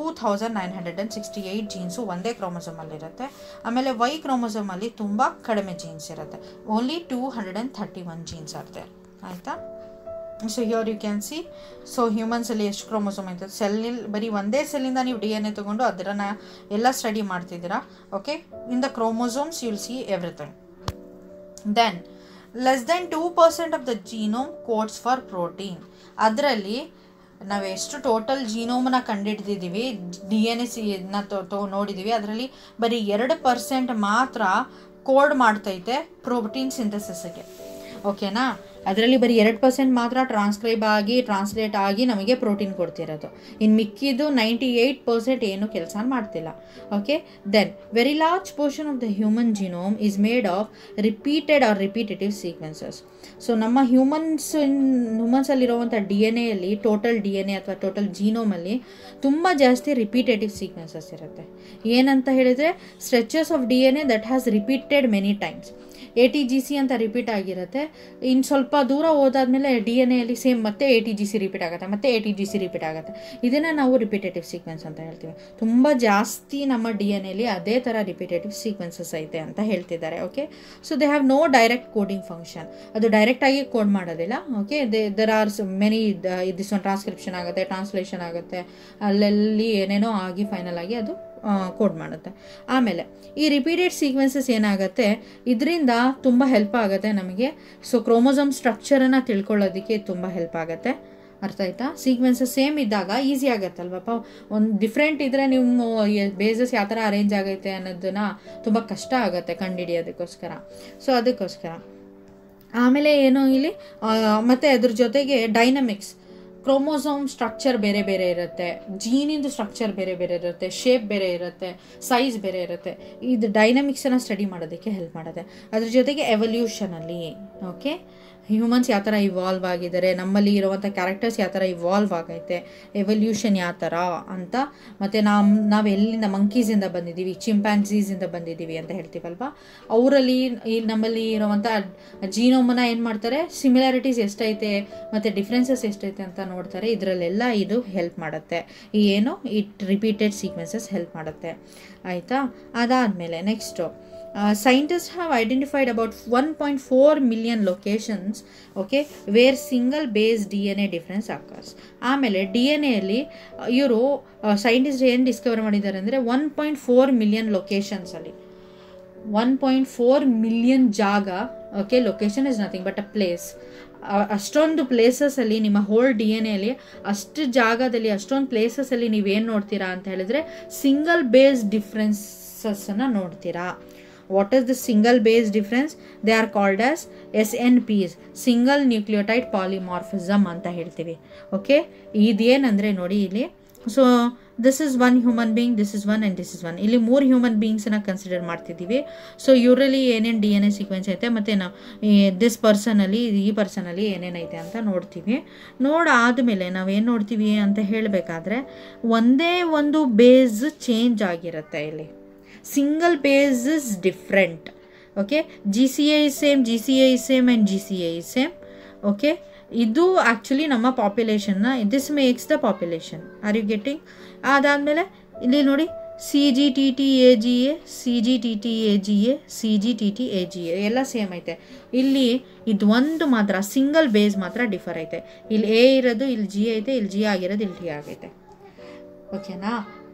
2,968 ಜೀನ್ಸು ಒಂದೇ ಕ್ರೋಮೋಸೋಮಲ್ಲಿರುತ್ತೆ. ಆಮೇಲೆ ವೈ ಕ್ರೋಮೋಸೋಮಲ್ಲಿ ತುಂಬ ಕಡಿಮೆ ಜೀನ್ಸ್ ಇರುತ್ತೆ, ಓನ್ಲಿ 231 ಜೀನ್ಸ್ ಇರುತ್ತೆ, ಆಯಿತಾ. So here you can see. So ಹ್ಯೂಮನ್ಸಲ್ಲಿ ಎಷ್ಟು ಕ್ರೋಮೋಸೋಮ್ ಐತೆ, ಬರೀ ಒಂದೇ ಸೆಲ್ಲಿಂದ ನೀವು DNA ತೊಗೊಂಡು ಅದನ್ನು ಎಲ್ಲ ಸ್ಟಡಿ ಮಾಡ್ತಿದ್ದೀರಾ. Okay, in the chromosomes you will see everything. Then less than 2% of the genome codes for protein. ಅದರಲ್ಲಿ ನಾವು ಎಷ್ಟು ಟೋಟಲ್ ಜೀನೋಮನ್ನ ಕಂಡುಹಿಡಿದಿದ್ದೀವಿ, DNA ನೋಡಿದ್ದೀವಿ, ಅದರಲ್ಲಿ ಬರೀ 2% ಮಾತ್ರ ಕೋಡ್ ಮಾಡ್ತೈತೆ ಪ್ರೋಟೀನ್ ಸಿಂಥಸಿಸ್ಗೆ, ಓಕೆನಾ. ಅದರಲ್ಲಿ ಬರೀ 2% ಮಾತ್ರ ಟ್ರಾನ್ಸ್ಲೇಟ್ ಆಗಿ ನಮಗೆ ಪ್ರೋಟೀನ್ ಕೊಡ್ತಿರೋದು. ಇನ್ನು ಮಿಕ್ಕಿದ್ದು 98% ಏನು ಕೆಲಸ ಮಾಡ್ತಿಲ್ಲ, okay. Then very large portion of the human genome is made of repetitive sequences. So ನಮ್ಮ ಹ್ಯೂಮನ್ಸಲ್ಲಿರುವಂಥ DNA ಟೋಟಲ್ DNA ಅಥವಾ ಟೋಟಲ್ ಜೀನೋಮಲ್ಲಿ ತುಂಬ ಜಾಸ್ತಿ ರಿಪೀಟೇಟಿವ್ ಸೀಕ್ವೆನ್ಸಸ್ ಇರುತ್ತೆ. ಏನಂತ ಹೇಳಿದರೆ stretches of DNA that has repeated many times. ATGC ಅಂತ ರಿಪೀಟ್ ಆಗಿರುತ್ತೆ. ಇನ್ನು ಸ್ವಲ್ಪ ದೂರ ಹೋದಾದ್ಮೇಲೆ DNA ಸೇಮ್ ಮತ್ತೆ ATGC ರಿಪೀಟ್ ಆಗುತ್ತೆ, ಮತ್ತೆ ATGC ರಿಪೀಟ್ ಆಗುತ್ತೆ. ಇದನ್ನು ನಾವು ರಿಪೀಟೇಟಿವ್ ಸೀಕ್ವೆನ್ಸ್ ಅಂತ ಹೇಳ್ತೀವಿ. ತುಂಬ ಜಾಸ್ತಿ ನಮ್ಮ DNA ಅದೇ ಥರ ರಿಪೀಟೇಟಿವ್ ಸೀಕ್ವೆನ್ಸಸ್ ಐತೆ ಅಂತ ಹೇಳ್ತಿದ್ದಾರೆ, okay. So they have no direct coding function. ಅದು ಡೈರೆಕ್ಟಾಗಿ ಕೋಡ್ ಮಾಡೋದಿಲ್ಲ, okay. There are many this one transcription ಆಗುತ್ತೆ, ಟ್ರಾನ್ಸ್ಲೇಷನ್ ಆಗುತ್ತೆ, ಅಲ್ಲೆಲ್ಲಿ ಏನೇನೋ ಆಗಿ ಫೈನಲ್ ಆಗಿ ಅದು ಕೋಡ್ ಮಾಡುತ್ತೆ. ಆಮೇಲೆ ಈ ರಿಪೀಟೆಡ್ ಸೀಕ್ವೆನ್ಸಸ್ ಏನಾಗುತ್ತೆ, ಇದರಿಂದ ತುಂಬ ಹೆಲ್ಪ್ ಆಗುತ್ತೆ ನಮಗೆ. ಸೊ ಕ್ರೋಮೋಸೋಮ್ ಸ್ಟ್ರಕ್ಚರನ್ನು ತಿಳ್ಕೊಳ್ಳೋದಕ್ಕೆ ತುಂಬ ಹೆಲ್ಪ್ ಆಗುತ್ತೆ, ಅರ್ಥ ಆಯ್ತಾ. ಸೀಕ್ವೆನ್ಸಸ್ ಸೇಮ್ ಇದ್ದಾಗ ಈಸಿ ಆಗುತ್ತಲ್ವಪ್ಪ. ಒಂದು ಡಿಫ್ರೆಂಟ್ ಇದ್ದರೆ ನಿಮ್ಮ ಬೇಸಸ್ ಯಾವ ಥರ ಅರೇಂಜ್ ಆಗೈತೆ ಅನ್ನೋದನ್ನು ತುಂಬ ಕಷ್ಟ ಆಗುತ್ತೆ ಕಂಡುಹಿಡಿಯೋದಕ್ಕೋಸ್ಕರ. ಸೊ ಅದಕ್ಕೋಸ್ಕರ ಆಮೇಲೆ ಏನೋ ಇಲ್ಲಿ ಮತ್ತು ಅದ್ರ ಜೊತೆಗೆ ಡೈನಮಿಕ್ಸ್, ಕ್ರೋಮೋಸೋಮ್ ಸ್ಟ್ರಕ್ಚರ್ ಬೇರೆ ಬೇರೆ ಇರುತ್ತೆ, ಜೀನಿಂದು ಸ್ಟ್ರಕ್ಚರ್ ಬೇರೆ ಬೇರೆ ಇರುತ್ತೆ, ಶೇಪ್ ಬೇರೆ ಇರುತ್ತೆ, ಸೈಜ್ ಬೇರೆ ಇರುತ್ತೆ. ಇದು ಡೈನಮಿಕ್ಸನ್ನು ಸ್ಟಡಿ ಮಾಡೋದಕ್ಕೆ ಹೆಲ್ಪ್ ಮಾಡುತ್ತೆ. ಅದ್ರ ಜೊತೆಗೆ ಎವಲ್ಯೂಷನಲ್ಲಿ, ಓಕೆ, ಹ್ಯೂಮನ್ಸ್ ಯಾವ ಥರ ಇವಾಲ್ವ್ ಆಗಿದ್ದಾರೆ, ನಮ್ಮಲ್ಲಿ ಇರುವಂಥ ಕ್ಯಾರೆಕ್ಟರ್ಸ್ ಯಾವ ಥರ ಇವಾಲ್ವ್ ಆಗೈತೆ, ಎವಲ್ಯೂಷನ್ ಯಾವ ಥರ ಅಂತ. ಮತ್ತು ನಾವು ಎಲ್ಲಿಂದ ಮಂಕೀಸಿಂದ ಬಂದಿದ್ದೀವಿ, ಚಿಂಪ್ಯಾನ್ಸೀಸಿಂದ ಬಂದಿದ್ದೀವಿ ಅಂತ ಹೇಳ್ತೀವಲ್ವ, ಅವರಲ್ಲಿ ನಮ್ಮಲ್ಲಿ ಇರುವಂಥ ಜೀನೋಮನ್ನ ಏನು ಮಾಡ್ತಾರೆ, ಸಿಮಿಲಾರಿಟೀಸ್ ಎಷ್ಟೈತೆ ಮತ್ತು ಡಿಫ್ರೆನ್ಸಸ್ ಎಷ್ಟೈತೆ ಅಂತ ನೋಡ್ತಾರೆ. ಇದರಲ್ಲೆಲ್ಲ ಇದು ಹೆಲ್ಪ್ ಮಾಡುತ್ತೆ, ಈ ಏನು ರಿಪೀಟೆಡ್ ಸೀಕ್ವೆನ್ಸಸ್ ಹೆಲ್ಪ್ ಮಾಡುತ್ತೆ, ಆಯಿತಾ. ಅದಾದಮೇಲೆ next scientists have identified about 1.4 million locations, okay, where single base DNA difference occurs. ಆಮೇಲೆ DNA ಇವರು ಸೈಂಟಿಸ್ಟ್ ಏನು ಡಿಸ್ಕವರ್ ಮಾಡಿದ್ದಾರೆ ಅಂದರೆ 1.4 ಮಿಲಿಯನ್ ಲೊಕೇಶನ್ಸಲ್ಲಿ 1.4 ಮಿಲಿಯನ್ ಜಾಗ, okay, location is nothing but a place. ಅಷ್ಟೊಂದು ಪ್ಲೇಸಸಲ್ಲಿ ನಿಮ್ಮ ಹೋಲ್ ಡಿ ಎನ್ ಎಲ್ಲಿ ಅಷ್ಟು ಜಾಗದಲ್ಲಿ ಅಷ್ಟೊಂದು ಪ್ಲೇಸಸಲ್ಲಿ ನೀವೇನು ನೋಡ್ತೀರಾ ಅಂತ ಹೇಳಿದ್ರೆ ಸಿಂಗಲ್ ಬೇಸ್ ಡಿಫ್ರೆನ್ಸಸ್ಸನ್ನು ನೋಡ್ತೀರಾ. What is the single base difference? They are called as SNPs, single nucleotide polymorphism ಅಂತ ಹೇಳ್ತೀವಿ. ಓಕೆ, ಇದೇನಂದರೆ ನೋಡಿ ಇಲ್ಲಿ, so this is one human being, this is one and this is one. ಇಲ್ಲಿ 3 ಹ್ಯೂಮನ್ ಬೀಯಿಂಗ್ಸನ್ನು consider ಮಾಡ್ತಿದ್ದೀವಿ. ಸೊ ಇವರಲ್ಲಿ ಏನೇನು DNA ಸೀಕ್ವೆನ್ಸ್ ಐತೆ ಮತ್ತು ನಾವು ದಿಸ್ ಪರ್ಸನಲ್ಲಿ ಈ ಪರ್ಸನಲ್ಲಿ ಏನೇನೈತೆ ಅಂತ ನೋಡ್ತೀವಿ. ನೋಡಾದಮೇಲೆ ನಾವೇನು ನೋಡ್ತೀವಿ ಅಂತ ಹೇಳಬೇಕಾದ್ರೆ ಒಂದೇ ಒಂದು ಬೇಸ್ ಚೇಂಜ್ ಆಗಿರುತ್ತೆ. ಇಲ್ಲಿ single base is different. Okay, GCA is same, GCA is same and GCA is same. Okay, ಇದು ಆ್ಯಕ್ಚುಲಿ ನಮ್ಮ ಪಾಪ್ಯುಲೇಷನ್ನ, this makes the population. Are you getting? ಅದಾದಮೇಲೆ ಇಲ್ಲಿ ನೋಡಿ CGTT-AGA, CGTT-AGA, CGTT-AGA ಎಲ್ಲ ಸೇಮ್ ಐತೆ. ಇಲ್ಲಿ ಇದು ಒಂದು ಮಾತ್ರ ಸಿಂಗಲ್ ಬೇಸ್ ಮಾತ್ರ ಡಿಫರ್ ಐತೆ. ಇಲ್ಲಿ A ಇರೋದು ಇಲ್ಲಿ G ಐತೆ, ಇಲ್ಲಿ G ಆಗಿರೋದು ಇಲ್ಲಿ T ಆಗೈತೆ. ಓಕೆನಾ?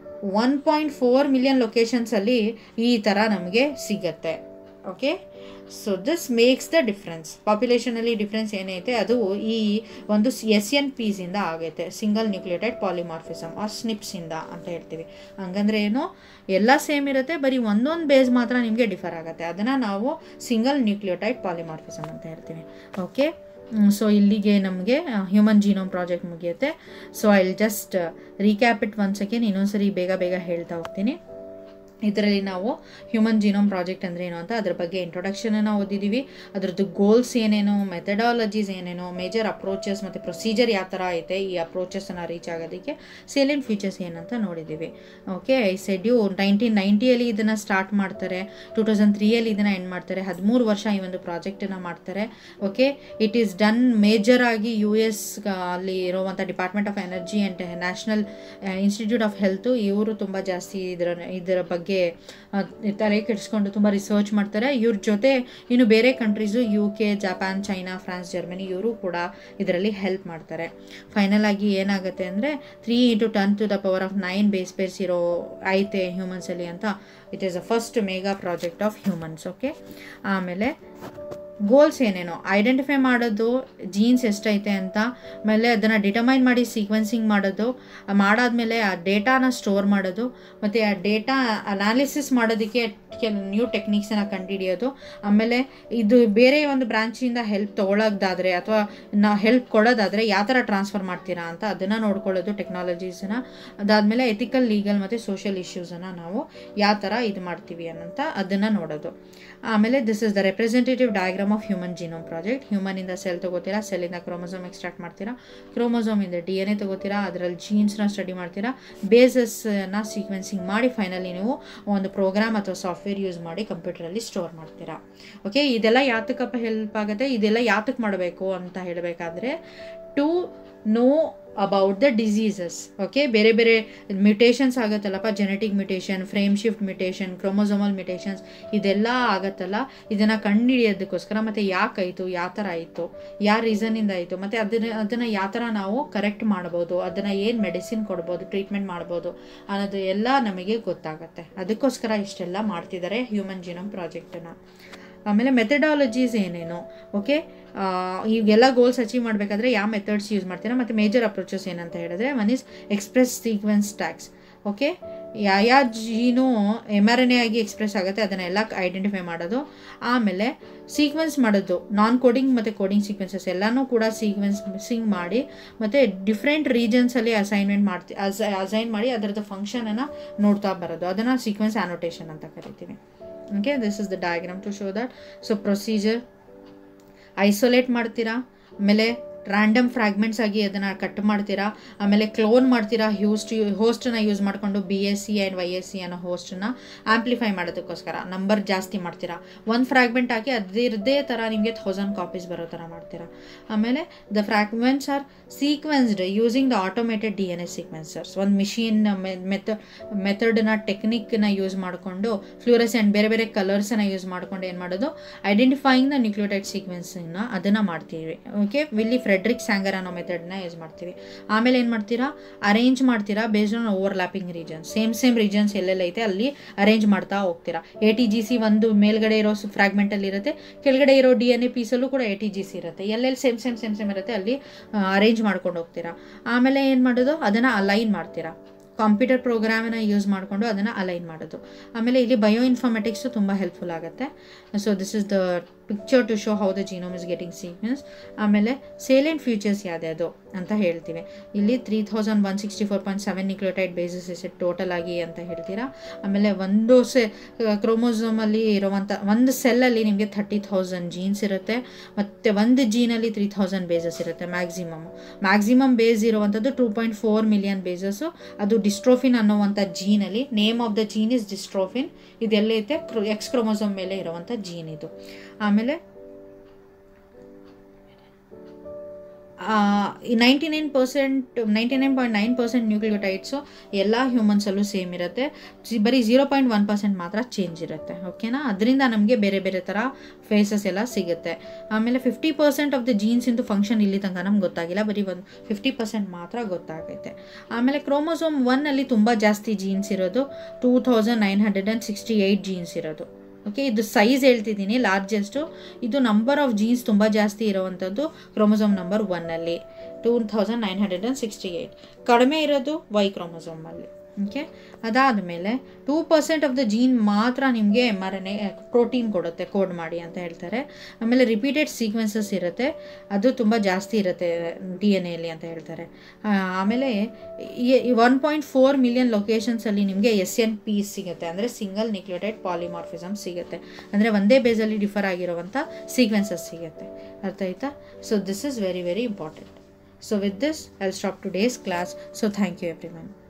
1.4 ಮಿಲಿಯನ್ ಲೊಕೇಶನ್ಸಲ್ಲಿ ಈ ಥರ ನಮಗೆ ಸಿಗತ್ತೆ. Okay, so this makes the difference. ಪಾಪ್ಯುಲೇಷನಲ್ಲಿ ಡಿಫ್ರೆನ್ಸ್ ಏನೈತೆ ಅದು ಈ ಒಂದು SNPಸಿಂದ ಆಗೈತೆ, ಸಿಂಗಲ್ ನ್ಯೂಕ್ಲಿಯೋಟೈಡ್ ಪಾಲಿಮಾರ್ಫಿಸಮ್ ಆರ್ SNPಸಿಂದ ಅಂತ ಹೇಳ್ತೀವಿ. ಹಂಗಂದ್ರೆ ಏನು, ಎಲ್ಲ ಸೇಮ್ ಇರುತ್ತೆ, ಬರೀ ಒಂದೊಂದು ಬೇಸ್ ಮಾತ್ರ ನಿಮಗೆ ಡಿಫರ್ ಆಗುತ್ತೆ. ಅದನ್ನು ನಾವು ಸಿಂಗಲ್ ನ್ಯೂಕ್ಲಿಯೋಟೈಡ್ ಪಾಲಿಮಾರ್ಫಿಸಮ್ ಅಂತ ಹೇಳ್ತೀವಿ. ಓಕೆ, ಸೊ ಇಲ್ಲಿಗೆ ನಮಗೆ ಹ್ಯೂಮನ್ ಜೀನೋಮ್ ಪ್ರಾಜೆಕ್ಟ್ ಮುಗಿಯುತ್ತೆ. So I will just recap it once again. ಇನ್ನೊಂದ್ಸರಿ ಬೇಗ ಹೇಳ್ತಾ ಹೋಗ್ತೀನಿ. ಇದರಲ್ಲಿ ನಾವು ಹ್ಯೂಮನ್ ಜೀನೋಮ್ ಪ್ರಾಜೆಕ್ಟ್ ಅಂದರೆ ಏನು ಅಂತ ಅದ್ರ ಬಗ್ಗೆ ಇಂಟ್ರೊಡಕ್ಷನನ್ನು ಓದಿದ್ದೀವಿ. ಅದರದ್ದು ಗೋಲ್ಸ್ ಏನೇನು, ಮೆಥಡಾಲಜೀಸ್ ಏನೇನು, ಮೇಜರ್ ಅಪ್ರೋಚಸ್ ಮತ್ತು ಪ್ರೊಸೀಜರ್ ಯಾವ ಥರ ಐತೆ ಈ ಅಪ್ರೋಚಸನ್ನು ರೀಚ್ ಆಗೋದಕ್ಕೆ, ಸೇಲಿಯಂಟ್ ಫೀಚರ್ಸ್ ಏನಂತ ನೋಡಿದ್ದೀವಿ. ಓಕೆ, ಐ ಸೆಡ್ ಯು 1990ಯಲ್ಲಿ ಇದನ್ನು ಸ್ಟಾರ್ಟ್ ಮಾಡ್ತಾರೆ, 2003ಯಲ್ಲಿ ಇದನ್ನು ಎಂಡ್ ಮಾಡ್ತಾರೆ. 13 ವರ್ಷ ಈ ಒಂದು ಪ್ರಾಜೆಕ್ಟನ್ನು ಮಾಡ್ತಾರೆ. Okay, it is done major ಆಗಿ US ಅಲ್ಲಿ ಇರುವಂಥ Department of Energy and National Institute of Health, ಇವರು ತುಂಬ ಜಾಸ್ತಿ ಇದರ ಬಗ್ಗೆ ತಲೆ ಕೆಡಿಸ್ಕೊಂಡು ತುಂಬ ರಿಸರ್ಚ್ ಮಾಡ್ತಾರೆ. ಇವ್ರ ಜೊತೆ ಇನ್ನು ಬೇರೆ countries UK, Japan, China, France, Germany ಇವರು ಕೂಡ ಇದರಲ್ಲಿ ಹೆಲ್ಪ್ ಮಾಡ್ತಾರೆ. ಫೈನಲ್ ಆಗಿ ಏನಾಗುತ್ತೆ ಅಂದರೆ 3 × 10⁹ ಬೇಸ್ ಪೇರ್ಸ್ ಇರೋ ಐತೆ ಹ್ಯೂಮನ್ಸಲ್ಲಿ ಅಂತ. It is a first mega project of humans. Okay, ಆಮೇಲೆ ಗೋಲ್ಸ್ ಏನೇನೋ ಐಡೆಂಟಿಫೈ ಮಾಡೋದು, ಜೀನ್ಸ್ ಎಷ್ಟೈತೆ ಅಂತ, ಆಮೇಲೆ ಅದನ್ನು ಡಿಟರ್ಮೈನ್ ಮಾಡಿ ಸೀಕ್ವೆನ್ಸಿಂಗ್ ಮಾಡೋದು, ಮಾಡಾದ್ಮೇಲೆ ಆ ಡೇಟಾನ ಸ್ಟೋರ್ ಮಾಡೋದು, ಮತ್ತು ಆ ಡೇಟಾ ಅನಾಲಿಸಿಸ್ ಮಾಡೋದಕ್ಕೆ ಕೆಲವು ನ್ಯೂ ಟೆಕ್ನಿಕ್ಸನ್ನು ಕಂಡುಹಿಡಿಯೋದು, ಆಮೇಲೆ ಇದು ಬೇರೆ ಒಂದು ಬ್ರಾಂಚಿಂದ ಹೆಲ್ಪ್ ತೊಗೊಳೋದಾದರೆ ಅಥವಾ ನಾವು ಹೆಲ್ಪ್ ಕೊಡೋದಾದರೆ ಯಾವ ಥರ ಟ್ರಾನ್ಸ್ಫರ್ ಮಾಡ್ತೀರಾ ಅಂತ ಅದನ್ನು ನೋಡ್ಕೊಳ್ಳೋದು ಟೆಕ್ನಾಲಜೀಸನ್ನು. ಅದಾದಮೇಲೆ ಎಥಿಕಲ್, ಲೀಗಲ್ ಮತ್ತು ಸೋಷಿಯಲ್ ಇಶ್ಯೂಸನ್ನು ನಾವು ಯಾವ ಥರ ಇದು ಮಾಡ್ತೀವಿ ಅನ್ನೋಂಥ ಅದನ್ನು ನೋಡೋದು. ಆಮೇಲೆ this is the representative diagram of human genome project. ಹ್ಯೂಮನಿಂದ ಸೆಲ್ ತೊಗೋತೀರಾ, ಸೆಲ್ಲಿಂದ ಕ್ರೋಮೋಸೋಮ್ ಎಕ್ಸ್ಟ್ರಾಕ್ಟ್ ಮಾಡ್ತೀರಾ, ಕ್ರೋಮೋಸೋಮಿಂದ DNA ತೊಗೋತೀರಾ, ಅದರಲ್ಲಿ ಜೀನ್ಸ್ನ ಸ್ಟಡಿ ಮಾಡ್ತೀರಾ, ಬೇಸಸ್ನ ಸೀಕ್ವೆನ್ಸಿಂಗ್ ಮಾಡಿ ಫೈನಲಿ ನೀವು ಒಂದು ಪ್ರೋಗ್ರಾಮ್ ಅಥವಾ ಸಾಫ್ಟ್ವೇರ್ ಯೂಸ್ ಮಾಡಿ ಕಂಪ್ಯೂಟರಲ್ಲಿ ಸ್ಟೋರ್ ಮಾಡ್ತೀರಾ. ಓಕೆ, ಇದೆಲ್ಲ ಯಾತಕ್ಕಪ್ಪ ಹೆಲ್ಪ್ ಆಗುತ್ತೆ, ಇದೆಲ್ಲ ಯಾತಕ್ಕೆ ಮಾಡಬೇಕು ಅಂತ ಹೇಳಬೇಕಾದ್ರೆ to know about the diseases. Okay, ಬೇರೆ ಬೇರೆ ಮ್ಯೂಟೇಷನ್ಸ್ ಆಗುತ್ತಲ್ಲಪ್ಪ, genetic mutation, frame shift mutation, chromosomal mutations, ಇದೆಲ್ಲ ಆಗುತ್ತಲ್ಲ, ಇದನ್ನು ಕಂಡುಹಿಡಿಯೋದಕ್ಕೋಸ್ಕರ ಮತ್ತು ಯಾಕಾಯಿತು, ಯಾವ ಥರ ಆಯಿತು, ಯಾವ ರೀಸನಿಂದ ಆಯಿತು, ಮತ್ತು ಅದನ್ನು ಯಾವ ಥರ ನಾವು ಕರೆಕ್ಟ್ ಮಾಡ್ಬೋದು, ಅದನ್ನು ಏನು ಮೆಡಿಸಿನ್ ಕೊಡ್ಬೋದು, ಟ್ರೀಟ್ಮೆಂಟ್ ಮಾಡ್ಬೋದು ಅನ್ನೋದು ಎಲ್ಲ ನಮಗೆ ಗೊತ್ತಾಗುತ್ತೆ. ಅದಕ್ಕೋಸ್ಕರ ಇಷ್ಟೆಲ್ಲ ಮಾಡ್ತಿದ್ದಾರೆ ಹ್ಯೂಮನ್ ಜೀನೋಮ್ ಪ್ರಾಜೆಕ್ಟನ್ನು. ಆಮೇಲೆ ಮೆಥಡಾಲಜೀಸ್ ಏನೇನು, ಓಕೆ, ಈಗೆಲ್ಲ ಗೋಲ್ಸ್ ಅಚೀವ್ ಮಾಡಬೇಕಾದ್ರೆ ಯಾವ ಮೆಥಡ್ಸ್ ಯೂಸ್ ಮಾಡ್ತೀರಾ, ಮತ್ತು ಮೇಜರ್ ಅಪ್ರೋಚಸ್ ಏನಂತ ಹೇಳಿದ್ರೆ one is express sequence tags. Okay, ಯಾವ ಜೀನು mRNA ಆಗಿ ಎಕ್ಸ್ಪ್ರೆಸ್ ಆಗುತ್ತೆ ಅದನ್ನೆಲ್ಲ ಐಡೆಂಟಿಫೈ ಮಾಡೋದು, ಆಮೇಲೆ ಸೀಕ್ವೆನ್ಸ್ ಮಾಡೋದು, ನಾನ್ ಕೋಡಿಂಗ್ ಮತ್ತು ಕೋಡಿಂಗ್ ಸೀಕ್ವೆನ್ಸಸ್ ಎಲ್ಲನೂ ಕೂಡ ಸೀಕ್ವೆನ್ಸಿಂಗ್ ಮಾಡಿ ಮತ್ತು ಡಿಫ್ರೆಂಟ್ ರೀಜನ್ಸಲ್ಲಿ ಅಸೈನ್ ಮಾಡಿ ಅದರದ್ದು ಫಂಕ್ಷನನ್ನು ನೋಡ್ತಾ ಬರೋದು, ಅದನ್ನು ಸೀಕ್ವೆನ್ಸ್ ಆ್ಯನೋಟೇಷನ್ ಅಂತ ಕರಿತೀವಿ. Okay, this is the diagram to show that. So procedure, isolate ಮಾಡ್ತೀರಾ, ಆಮೇಲೆ ರ್ಯಾಂಡಮ್ ಫ್ರಾಗ್ಮೆಂಟ್ಸ್ ಆಗಿ ಅದನ್ನು ಕಟ್ ಮಾಡ್ತೀರಾ, ಆಮೇಲೆ ಕ್ಲೋನ್ ಮಾಡ್ತೀರಾ, ಹೋಸ್ಟನ್ನು ಯೂಸ್ ಮಾಡಿಕೊಂಡು BSC ಆ್ಯಂಡ್ YSC ಅನ್ನೋ ಹೋಸ್ಟನ್ನು ಆಂಪ್ಲಿಫೈ ಮಾಡೋದಕ್ಕೋಸ್ಕರ ನಂಬರ್ ಜಾಸ್ತಿ ಮಾಡ್ತೀರಾ. ಒಂದು ಫ್ರಾಗ್ಮೆಂಟ್ ಹಾಕಿ ಅದಿರದೇ ಥರ ನಿಮಗೆ 1000 ಕಾಪೀಸ್ ಬರೋ ಥರ ಮಾಡ್ತೀರಾ. ಆಮೇಲೆ the fragments are sequenced using the automated DNA sequencers. ಒಂದು ಮಿಷಿನ್ ಮೆಥಡನ್ನ ಟೆಕ್ನಿಕ್ನ ಯೂಸ್ ಮಾಡಿಕೊಂಡು ಫ್ಲೂರೆಸೆಂಟ್ ಬೇರೆ ಬೇರೆ ಕಲರ್ಸನ್ನು ಯೂಸ್ ಮಾಡಿಕೊಂಡು ಏನು ಮಾಡೋದು, ಐಡೆಂಟಿಫೈಯಿಂಗ್ ದ ನ್ಯೂಕ್ಲಿಯೋಟೈಡ್ ಸೀಕ್ವೆನ್ಸನ್ನು ಅದನ್ನು ಮಾಡ್ತೀವಿ. ಓಕೆ, ವಿಲ್ಲಿ ಫ್ರೆಡ್ರಿಕ್ ಸ್ಯಾಂಗರ್ ಅನ್ನೋ ಮೆಥಡ್ನ ಯೂಸ್ ಮಾಡ್ತೀವಿ. ಆಮೇಲೆ ಏನು ಮಾಡ್ತೀರಾ, ಅರೇಂಜ್ ಮಾಡ್ತೀರಾ based on overlapping regions. Same regions ಎಲ್ಲೆಲ್ಲ ಐತೆ ಅಲ್ಲಿ ಅರೇಂಜ್ ಮಾಡ್ತಾ ಹೋಗ್ತೀರಾ. ATGC ಒಂದು ಮೇಲ್ಗಡೆ ಇರೋ ಫ್ರಾಗ್ಮೆಂಟಲ್ಲಿ ಇರುತ್ತೆ, ಕೆಳಗಡೆ ಇರೋ DNA ಪೀಸಲ್ಲೂ ಕೂಡ ATGC ಇರುತ್ತೆ. ಎಲ್ಲೆಲ್ಲಿ ಸೇಮ್ ಇರುತ್ತೆ ಅಲ್ಲಿ ಅರೇಂಜ್ ಮಾಡ್ಕೊಂಡು ಹೋಗ್ತೀರಾ. ಆಮೇಲೆ ಏನು ಮಾಡೋದು, ಅದನ್ನು ಅಲೈನ್ ಮಾಡ್ತೀರಾ. ಕಂಪ್ಯೂಟರ್ ಪ್ರೋಗ್ರಾಮನ್ನು ಯೂಸ್ ಮಾಡಿಕೊಂಡು ಅದನ್ನು ಅಲೈನ್ ಮಾಡೋದು. ಆಮೇಲೆ ಇಲ್ಲಿ ಬಯೋ ಇನ್ಫಾರ್ಮೆಟಿಕ್ಸು ತುಂಬ ಹೆಲ್ಪ್ಫುಲ್ ಆಗುತ್ತೆ. So this is the picture to show how the genome is getting sequence. ಆಮೇಲೆ ಸೇಲೆಂಟ್ ಫ್ಯೂಚರ್ಸ್ ಯಾವ್ದು ಅಂತ ಹೇಳ್ತೀವಿ. ಇಲ್ಲಿ 3164.7 ನ್ಯೂಕ್ಲಿಯೋಟೈಡ್ ಬೇಸಿಸ್ ಇದೆ ಟೋಟಲ್ ಆಗಿ ಅಂತ ಹೇಳ್ತೀರಾ. ಆಮೇಲೆ ಒಂದು ಕ್ರೋಮೋಸೋಮಲ್ಲಿ ಇರುವಂಥ ಒಂದು ಸೆಲ್ಲಲ್ಲಿ ನಿಮಗೆ 30,000 ಜೀನ್ಸ್ ಇರುತ್ತೆ, ಮತ್ತು ಒಂದು ಜೀನಲ್ಲಿ 3,000 ಬೇಸಸ್ ಇರುತ್ತೆ ಮ್ಯಾಕ್ಸಿಮಮ್ ಬೇಸ್ ಇರುವಂಥದ್ದು 2.4 ಮಿಲಿಯನ್ ಬೇಸಸ್ಸು. ಅದು ಡಿಸ್ಟ್ರೋಫಿನ್ ಅನ್ನುವಂಥ ಜೀನಲ್ಲಿ, name of the gene is dystrophin. ಇದೆಲ್ಲೈತೆ X ಕ್ರೋಮೋಸೋಮ್ ಮೇಲೆ ಇರುವಂಥ ಜೀನ್ ಇದು. ಆಮೇಲೆ 99.9% ನ್ಯೂಕ್ಲಿಯೋಟೈಡ್ಸು ಎಲ್ಲ ಹ್ಯೂಮನ್ಸಲ್ಲೂ ಸೇಮ್ ಇರುತ್ತೆ, ಬರೀ 0.1% ಮಾತ್ರ ಚೇಂಜ್ ಇರುತ್ತೆ. ಓಕೆನಾ, ಅದರಿಂದ ನಮಗೆ ಬೇರೆ ಬೇರೆ ಥರ ಫೇಸಸ್ ಎಲ್ಲ ಸಿಗುತ್ತೆ. ಆಮೇಲೆ 50% ಆಫ್ ದ ಜೀನ್ಸ್ ಇಂದು ಫಂಕ್ಷನ್ ಇಲ್ಲಿ ತನಕ ನಮ್ಗೆ ಗೊತ್ತಾಗಿಲ್ಲ, ಬರೀ 50% ಮಾತ್ರ ಗೊತ್ತಾಗೈತೆ. ಆಮೇಲೆ ಕ್ರೋಮೋಸೋಮ್ 1 ತುಂಬ ಜಾಸ್ತಿ ಜೀನ್ಸ್ ಇರೋದು, 2968 ಜೀನ್ಸ್ ಇರೋದು. ಓಕೆ, ಇದು ಸೈಜ್ ಹೇಳ್ತಿದ್ದೀನಿ ಲಾರ್ಜೆಸ್ಟು. ಇದು ನಂಬರ್ ಆಫ್ ಜೀನ್ಸ್ ತುಂಬ ಜಾಸ್ತಿ ಇರೋವಂಥದ್ದು ಕ್ರೋಮೋಸೋಮ್ ನಂಬರ್ 1 2968. ಕಡಿಮೆ ಇರೋದು Y ಕ್ರೋಮೋಸೋಮಲ್ಲಿ. ಓಕೆ, ಅದಾದಮೇಲೆ 2% ಆಫ್ ದ ಜೀನ್ ಮಾತ್ರ ನಿಮಗೆ mRNA ಪ್ರೋಟೀನ್ ಕೊಡುತ್ತೆ, ಕೋಡ್ ಮಾಡಿ ಅಂತ ಹೇಳ್ತಾರೆ. ಆಮೇಲೆ ರಿಪೀಟೆಡ್ ಸೀಕ್ವೆನ್ಸಸ್ ಇರುತ್ತೆ, ಅದು ತುಂಬ ಜಾಸ್ತಿ ಇರುತ್ತೆ DNA ಅಂತ ಹೇಳ್ತಾರೆ. ಆಮೇಲೆ 1.4 ಮಿಲಿಯನ್ ಲೊಕೇಶನ್ಸಲ್ಲಿ ನಿಮಗೆ SNP ಸಿಗುತ್ತೆ, ಅಂದರೆ ಸಿಂಗಲ್ ನ್ಯೂಕ್ಲಿಯೋಟೈಡ್ ಪಾಲಿಮಾರ್ಫಿಸಮ್ ಸಿಗುತ್ತೆ, ಅಂದರೆ ಒಂದೇ ಬೇಸಲ್ಲಿ ಡಿಫರ್ ಆಗಿರುವಂಥ ಸೀಕ್ವೆನ್ಸಸ್ ಸಿಗುತ್ತೆ. ಅರ್ಥ ಆಯ್ತಾ? So this is very very important. So with this, I'll stop today's class. So thank you everyone.